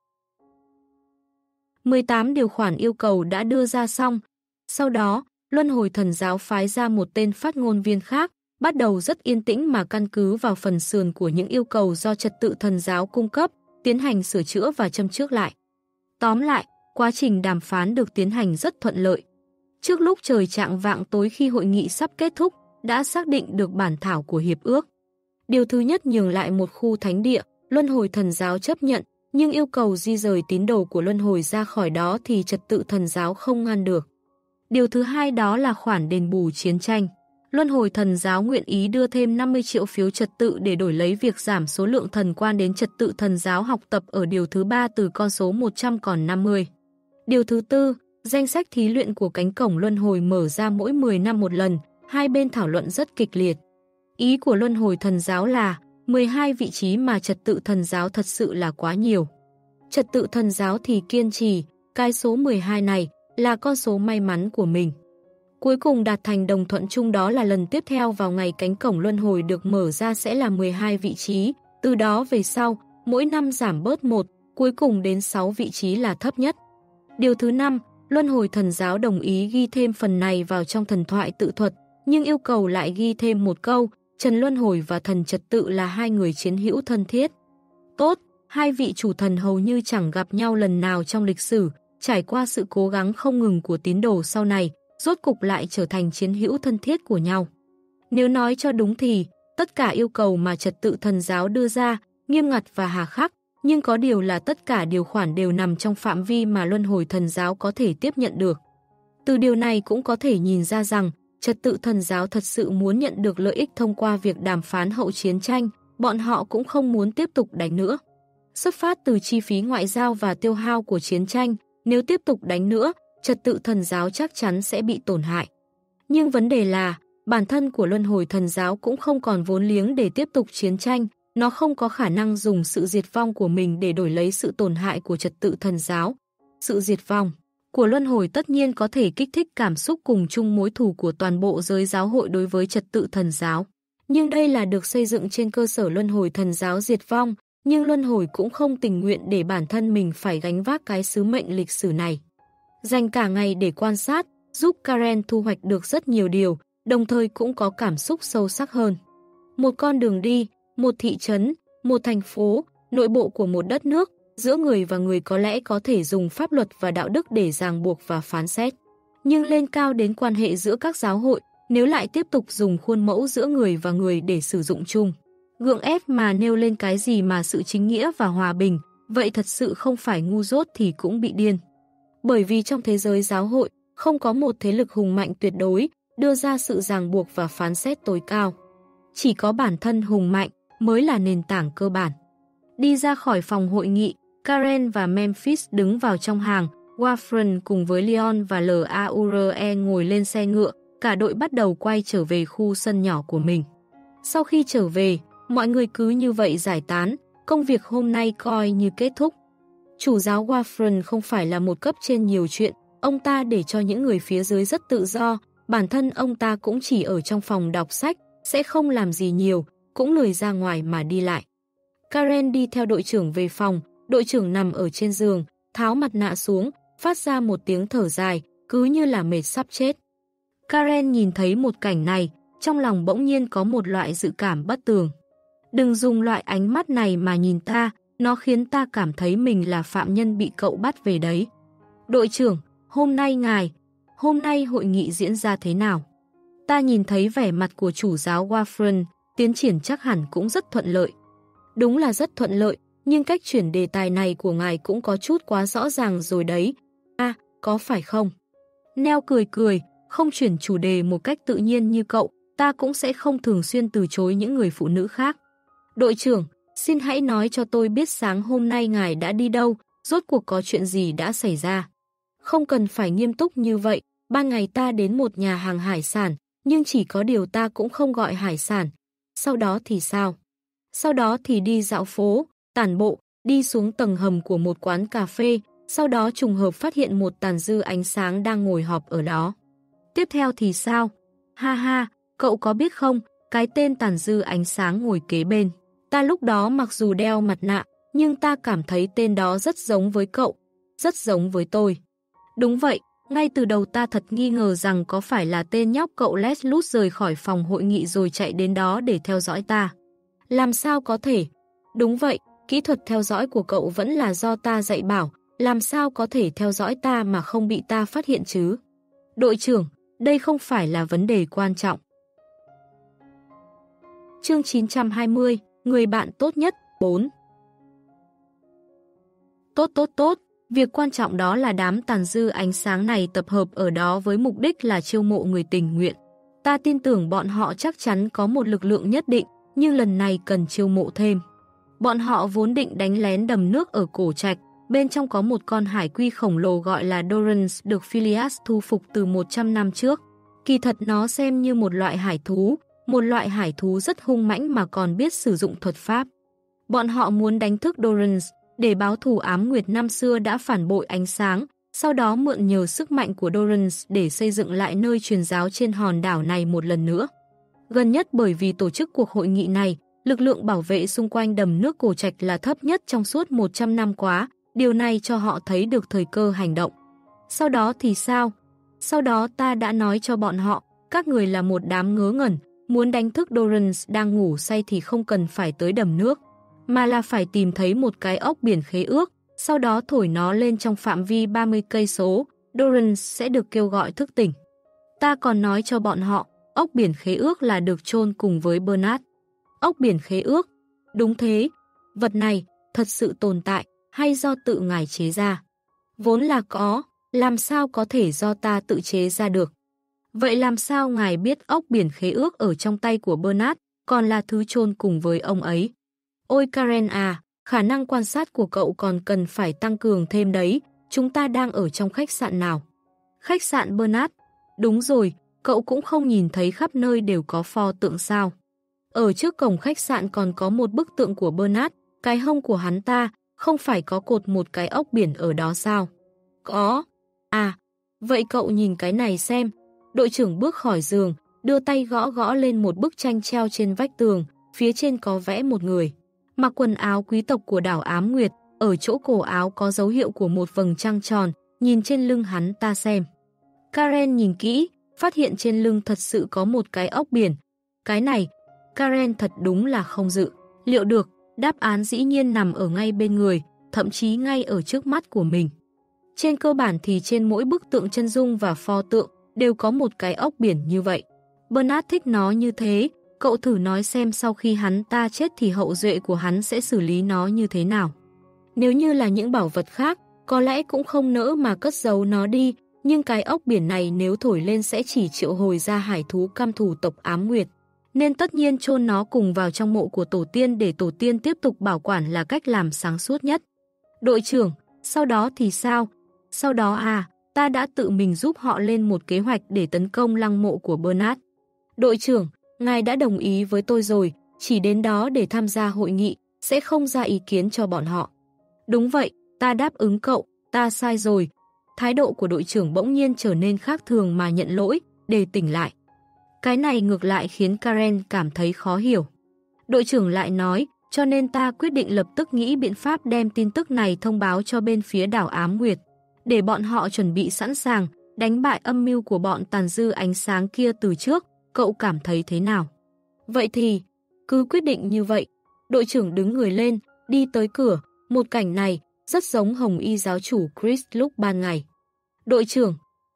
18 điều khoản yêu cầu đã đưa ra xong. Sau đó, luân hồi thần giáo phái ra một tên phát ngôn viên khác, bắt đầu rất yên tĩnh mà căn cứ vào phần sườn của những yêu cầu do trật tự thần giáo cung cấp, tiến hành sửa chữa và châm chước lại. Tóm lại, quá trình đàm phán được tiến hành rất thuận lợi. Trước lúc trời chạng vạng tối khi hội nghị sắp kết thúc, đã xác định được bản thảo của hiệp ước. Điều thứ nhất nhường lại một khu thánh địa, luân hồi thần giáo chấp nhận, nhưng yêu cầu di rời tín đồ của luân hồi ra khỏi đó thì trật tự thần giáo không ngăn được. Điều thứ hai đó là khoản đền bù chiến tranh. Luân hồi thần giáo nguyện ý đưa thêm 50 triệu phiếu trật tự để đổi lấy việc giảm số lượng thần quan đến trật tự thần giáo học tập ở điều thứ 3 từ con số 100 còn 50. Điều thứ tư, danh sách thí luyện của cánh cổng luân hồi mở ra mỗi 10 năm một lần, hai bên thảo luận rất kịch liệt. Ý của luân hồi thần giáo là 12 vị trí mà trật tự thần giáo thật sự là quá nhiều. Trật tự thần giáo thì kiên trì, cái số 12 này là con số may mắn của mình. Cuối cùng đạt thành đồng thuận chung đó là lần tiếp theo vào ngày cánh cổng luân hồi được mở ra sẽ là 12 vị trí, từ đó về sau, mỗi năm giảm bớt 1, cuối cùng đến 6 vị trí là thấp nhất. Điều thứ 5, luân hồi thần giáo đồng ý ghi thêm phần này vào trong thần thoại tự thuật, nhưng yêu cầu lại ghi thêm một câu, Trần Luân Hồi và thần trật tự là hai người chiến hữu thân thiết. Tốt, hai vị chủ thần hầu như chẳng gặp nhau lần nào trong lịch sử, trải qua sự cố gắng không ngừng của tín đồ sau này, rốt cục lại trở thành chiến hữu thân thiết của nhau. Nếu nói cho đúng thì, tất cả yêu cầu mà trật tự thần giáo đưa ra, nghiêm ngặt và hà khắc, nhưng có điều là tất cả điều khoản đều nằm trong phạm vi mà luân hồi thần giáo có thể tiếp nhận được. Từ điều này cũng có thể nhìn ra rằng, trật tự thần giáo thật sự muốn nhận được lợi ích thông qua việc đàm phán hậu chiến tranh, bọn họ cũng không muốn tiếp tục đánh nữa. Xuất phát từ chi phí ngoại giao và tiêu hao của chiến tranh, nếu tiếp tục đánh nữa, trật tự thần giáo chắc chắn sẽ bị tổn hại. Nhưng vấn đề là, bản thân của luân hồi thần giáo cũng không còn vốn liếng để tiếp tục chiến tranh, nó không có khả năng dùng sự diệt vong của mình để đổi lấy sự tổn hại của trật tự thần giáo. Sự diệt vong của luân hồi tất nhiên có thể kích thích cảm xúc cùng chung mối thù của toàn bộ giới giáo hội đối với trật tự thần giáo. Nhưng đây là được xây dựng trên cơ sở luân hồi thần giáo diệt vong, nhưng luân hồi cũng không tình nguyện để bản thân mình phải gánh vác cái sứ mệnh lịch sử này. Dành cả ngày để quan sát, giúp Karen thu hoạch được rất nhiều điều, đồng thời cũng có cảm xúc sâu sắc hơn. Một con đường đi, một thị trấn, một thành phố, nội bộ của một đất nước, giữa người và người có lẽ có thể dùng pháp luật và đạo đức để ràng buộc và phán xét. Nhưng lên cao đến quan hệ giữa các giáo hội, nếu lại tiếp tục dùng khuôn mẫu giữa người và người để sử dụng chung, gượng ép mà nêu lên cái gì mà sự chính nghĩa và hòa bình, vậy thật sự không phải ngu dốt thì cũng bị điên. Bởi vì trong thế giới giáo hội, không có một thế lực hùng mạnh tuyệt đối, đưa ra sự ràng buộc và phán xét tối cao. Chỉ có bản thân hùng mạnh mới là nền tảng cơ bản. Đi ra khỏi phòng hội nghị, Karen và Memphis đứng vào trong hàng, Warfren cùng với Leon và Laure ngồi lên xe ngựa, cả đội bắt đầu quay trở về khu sân nhỏ của mình. Sau khi trở về, mọi người cứ như vậy giải tán, công việc hôm nay coi như kết thúc. Chủ giáo Warfren không phải là một cấp trên nhiều chuyện, ông ta để cho những người phía dưới rất tự do, bản thân ông ta cũng chỉ ở trong phòng đọc sách, sẽ không làm gì nhiều, cũng lười ra ngoài mà đi lại. Karen đi theo đội trưởng về phòng, đội trưởng nằm ở trên giường, tháo mặt nạ xuống, phát ra một tiếng thở dài, cứ như là mệt sắp chết. Karen nhìn thấy một cảnh này, trong lòng bỗng nhiên có một loại dự cảm bất tường. Đừng dùng loại ánh mắt này mà nhìn ta, nó khiến ta cảm thấy mình là phạm nhân bị cậu bắt về đấy. Đội trưởng, hôm nay hội nghị diễn ra thế nào? Ta nhìn thấy vẻ mặt của chủ giáo Warfren, tiến triển chắc hẳn cũng rất thuận lợi. Đúng là rất thuận lợi, nhưng cách chuyển đề tài này của ngài cũng có chút quá rõ ràng rồi đấy. À, có phải không? Neo cười, không chuyển chủ đề một cách tự nhiên như cậu, ta cũng sẽ không thường xuyên từ chối những người phụ nữ khác. Đội trưởng, xin hãy nói cho tôi biết sáng hôm nay ngài đã đi đâu, rốt cuộc có chuyện gì đã xảy ra. Không cần phải nghiêm túc như vậy, ban ngày ta đến một nhà hàng hải sản, nhưng chỉ có điều ta cũng không gọi hải sản. Sau đó thì sao? Sau đó thì đi dạo phố, tản bộ, đi xuống tầng hầm của một quán cà phê, sau đó trùng hợp phát hiện một tàn dư ánh sáng đang ngồi họp ở đó. Tiếp theo thì sao? Ha ha, cậu có biết không, cái tên tàn dư ánh sáng ngồi kế bên. Ta lúc đó mặc dù đeo mặt nạ, nhưng ta cảm thấy tên đó rất giống với cậu, rất giống với tôi. Đúng vậy, ngay từ đầu ta thật nghi ngờ rằng có phải là tên nhóc cậu Leslut rời khỏi phòng hội nghị rồi chạy đến đó để theo dõi ta. Làm sao có thể? Đúng vậy, kỹ thuật theo dõi của cậu vẫn là do ta dạy bảo, làm sao có thể theo dõi ta mà không bị ta phát hiện chứ? Đội trưởng, đây không phải là vấn đề quan trọng. Chương 920, người bạn tốt nhất, 4. Tốt. Việc quan trọng đó là đám tàn dư ánh sáng này tập hợp ở đó với mục đích là chiêu mộ người tình nguyện. Ta tin tưởng bọn họ chắc chắn có một lực lượng nhất định, nhưng lần này cần chiêu mộ thêm. Bọn họ vốn định đánh lén đầm nước ở Cổ Trạch, bên trong có một con hải quy khổng lồ gọi là Dorans được Phileas thu phục từ 100 năm trước. Kỳ thật nó xem như một loại hải thú rất hung mãnh mà còn biết sử dụng thuật pháp. Bọn họ muốn đánh thức Dorans để báo thù ám nguyệt năm xưa đã phản bội ánh sáng, sau đó mượn nhờ sức mạnh của Dorans để xây dựng lại nơi truyền giáo trên hòn đảo này một lần nữa. Gần nhất bởi vì tổ chức cuộc hội nghị này, lực lượng bảo vệ xung quanh đầm nước Cổ Trạch là thấp nhất trong suốt 100 năm quá, điều này cho họ thấy được thời cơ hành động. Sau đó thì sao? Sau đó ta đã nói cho bọn họ, các người là một đám ngớ ngẩn, muốn đánh thức Dorans đang ngủ say thì không cần phải tới đầm nước, mà là phải tìm thấy một cái ốc biển khế ước, sau đó thổi nó lên trong phạm vi 30 cây số, Dorans sẽ được kêu gọi thức tỉnh. Ta còn nói cho bọn họ, ốc biển khế ước là được chôn cùng với Bernard. Ốc biển khế ước? Đúng thế, vật này thật sự tồn tại hay do tự ngài chế ra? Vốn là có, làm sao có thể do ta tự chế ra được? Vậy làm sao ngài biết ốc biển khế ước ở trong tay của Bernard còn là thứ chôn cùng với ông ấy? Ôi Karen à, khả năng quan sát của cậu còn cần phải tăng cường thêm đấy, chúng ta đang ở trong khách sạn nào? Khách sạn Bernard? Đúng rồi, cậu cũng không nhìn thấy khắp nơi đều có pho tượng sao? Ở trước cổng khách sạn còn có một bức tượng của Bernard, cái hông của hắn ta, không phải có cột một cái ốc biển ở đó sao? Có. À, vậy cậu nhìn cái này xem. Đội trưởng bước khỏi giường, đưa tay gõ gõ lên một bức tranh treo trên vách tường, phía trên có vẽ một người. Mặc quần áo quý tộc của đảo Ám Nguyệt, ở chỗ cổ áo có dấu hiệu của một vầng trăng tròn, nhìn trên lưng hắn ta xem. Karen nhìn kỹ, phát hiện trên lưng thật sự có một cái ốc biển. Cái này, Karen thật đúng là không dự liệu được, đáp án dĩ nhiên nằm ở ngay bên người, thậm chí ngay ở trước mắt của mình. Trên cơ bản thì trên mỗi bức tượng chân dung và pho tượng đều có một cái ốc biển như vậy. Bernard thích nó như thế, cậu thử nói xem sau khi hắn ta chết thì hậu duệ của hắn sẽ xử lý nó như thế nào. Nếu như là những bảo vật khác, có lẽ cũng không nỡ mà cất giấu nó đi, nhưng cái ốc biển này nếu thổi lên sẽ chỉ triệu hồi ra hải thú căm thù tộc Ám Nguyệt. Nên tất nhiên chôn nó cùng vào trong mộ của tổ tiên để tổ tiên tiếp tục bảo quản là cách làm sáng suốt nhất. Đội trưởng, sau đó thì sao? Sau đó ta đã tự mình giúp họ lên một kế hoạch để tấn công lăng mộ của Bernard. Đội trưởng, ngài đã đồng ý với tôi rồi, chỉ đến đó để tham gia hội nghị, sẽ không ra ý kiến cho bọn họ. Đúng vậy, ta đáp ứng cậu, ta sai rồi. Thái độ của đội trưởng bỗng nhiên trở nên khác thường mà nhận lỗi, để tỉnh lại. Cái này ngược lại khiến Karen cảm thấy khó hiểu. Đội trưởng lại nói, cho nên ta quyết định lập tức nghĩ biện pháp đem tin tức này thông báo cho bên phía đảo Ám Nguyệt, để bọn họ chuẩn bị sẵn sàng, đánh bại âm mưu của bọn tàn dư ánh sáng kia từ trước, cậu cảm thấy thế nào? Vậy thì, cứ quyết định như vậy. Đội trưởng đứng người lên, đi tới cửa, một cảnh này rất giống Hồng Y giáo chủ Chris lúc ban ngày. Đội trưởng,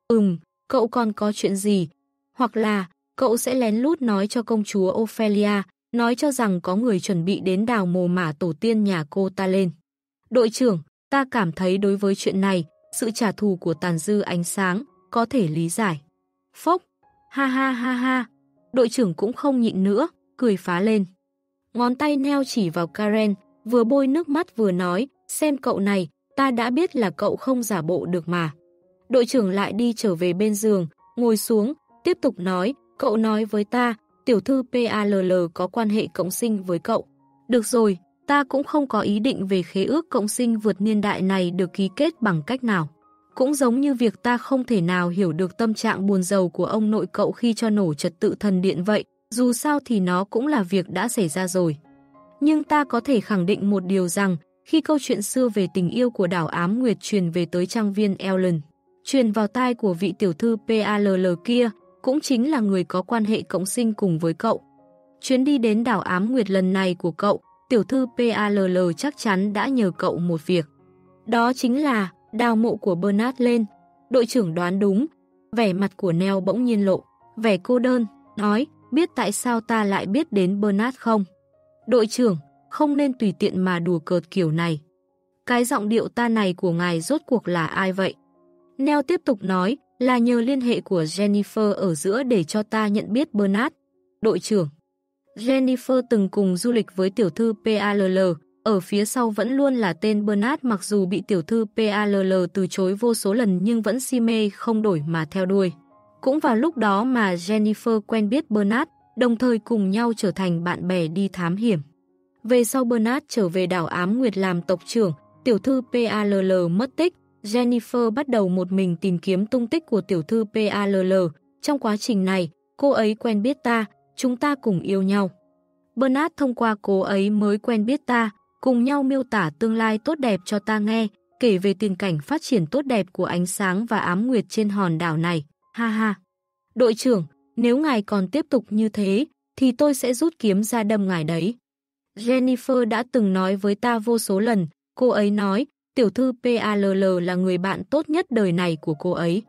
cậu còn có chuyện gì? Hoặc là, cậu sẽ lén lút nói cho công chúa Ophelia, nói cho rằng có người chuẩn bị đến đào mồ mả tổ tiên nhà cô ta lên. Đội trưởng, ta cảm thấy đối với chuyện này, sự trả thù của tàn dư ánh sáng, có thể lý giải. Phốc, ha ha ha ha, đội trưởng cũng không nhịn nữa, cười phá lên. Ngón tay neo chỉ vào Karen, vừa bôi nước mắt vừa nói, xem cậu này, ta đã biết là cậu không giả bộ được mà. Đội trưởng lại đi trở về bên giường, ngồi xuống, tiếp tục nói, cậu nói với ta, tiểu thư PALL có quan hệ cộng sinh với cậu. Được rồi, ta cũng không có ý định về khế ước cộng sinh vượt niên đại này được ký kết bằng cách nào. Cũng giống như việc ta không thể nào hiểu được tâm trạng buồn rầu của ông nội cậu khi cho nổ trật tự thần điện vậy, dù sao thì nó cũng là việc đã xảy ra rồi. Nhưng ta có thể khẳng định một điều rằng, khi câu chuyện xưa về tình yêu của đảo Ám Nguyệt truyền về tới trang viên Ellen, truyền vào tai của vị tiểu thư PALL kia, cũng chính là người có quan hệ cộng sinh cùng với cậu. Chuyến đi đến đảo Ám Nguyệt lần này của cậu, tiểu thư PALL chắc chắn đã nhờ cậu một việc. Đó chính là đào mộ của Bernard lên. Đội trưởng đoán đúng. Vẻ mặt của Nell bỗng nhiên lộ vẻ cô đơn, nói, biết tại sao ta lại biết đến Bernard không? Đội trưởng, không nên tùy tiện mà đùa cợt kiểu này. Cái giọng điệu ta này của ngài rốt cuộc là ai vậy? Nell tiếp tục nói, là nhờ liên hệ của Jennifer ở giữa để cho ta nhận biết Bernard. Đội trưởng, Jennifer từng cùng du lịch với tiểu thư PALL, ở phía sau vẫn luôn là tên Bernard, mặc dù bị tiểu thư PALL từ chối vô số lần nhưng vẫn si mê không đổi mà theo đuôi. Cũng vào lúc đó mà Jennifer quen biết Bernard, đồng thời cùng nhau trở thành bạn bè đi thám hiểm. Về sau Bernard trở về đảo Ám Nguyệt làm tộc trưởng, tiểu thư PALL mất tích, Jennifer bắt đầu một mình tìm kiếm tung tích của tiểu thư PALL. Trong quá trình này, cô ấy quen biết ta, chúng ta cùng yêu nhau. Bernard thông qua cô ấy mới quen biết ta, cùng nhau miêu tả tương lai tốt đẹp cho ta nghe, kể về tiền cảnh phát triển tốt đẹp của ánh sáng và ám nguyệt trên hòn đảo này. Ha ha. Đội trưởng, nếu ngài còn tiếp tục như thế, thì tôi sẽ rút kiếm ra đâm ngài đấy. Jennifer đã từng nói với ta vô số lần, cô ấy nói, tiểu thư PALL là người bạn tốt nhất đời này của cô ấy.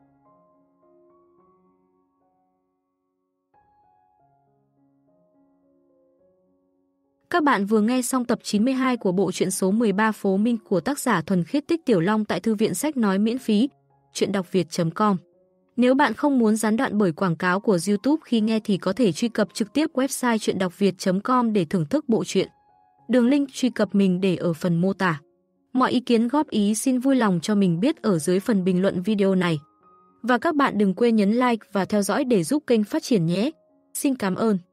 Các bạn vừa nghe xong tập 92 của bộ truyện số 13 Phố Minh của tác giả Thuần Khiết Tích Tiểu Long tại thư viện sách nói miễn phí, truyệnđọcviet.com. Nếu bạn không muốn gián đoạn bởi quảng cáo của YouTube khi nghe thì có thể truy cập trực tiếp website truyệnđọcviet.com để thưởng thức bộ truyện. Đường link truy cập mình để ở phần mô tả. Mọi ý kiến góp ý xin vui lòng cho mình biết ở dưới phần bình luận video này. Và các bạn đừng quên nhấn like và theo dõi để giúp kênh phát triển nhé. Xin cảm ơn.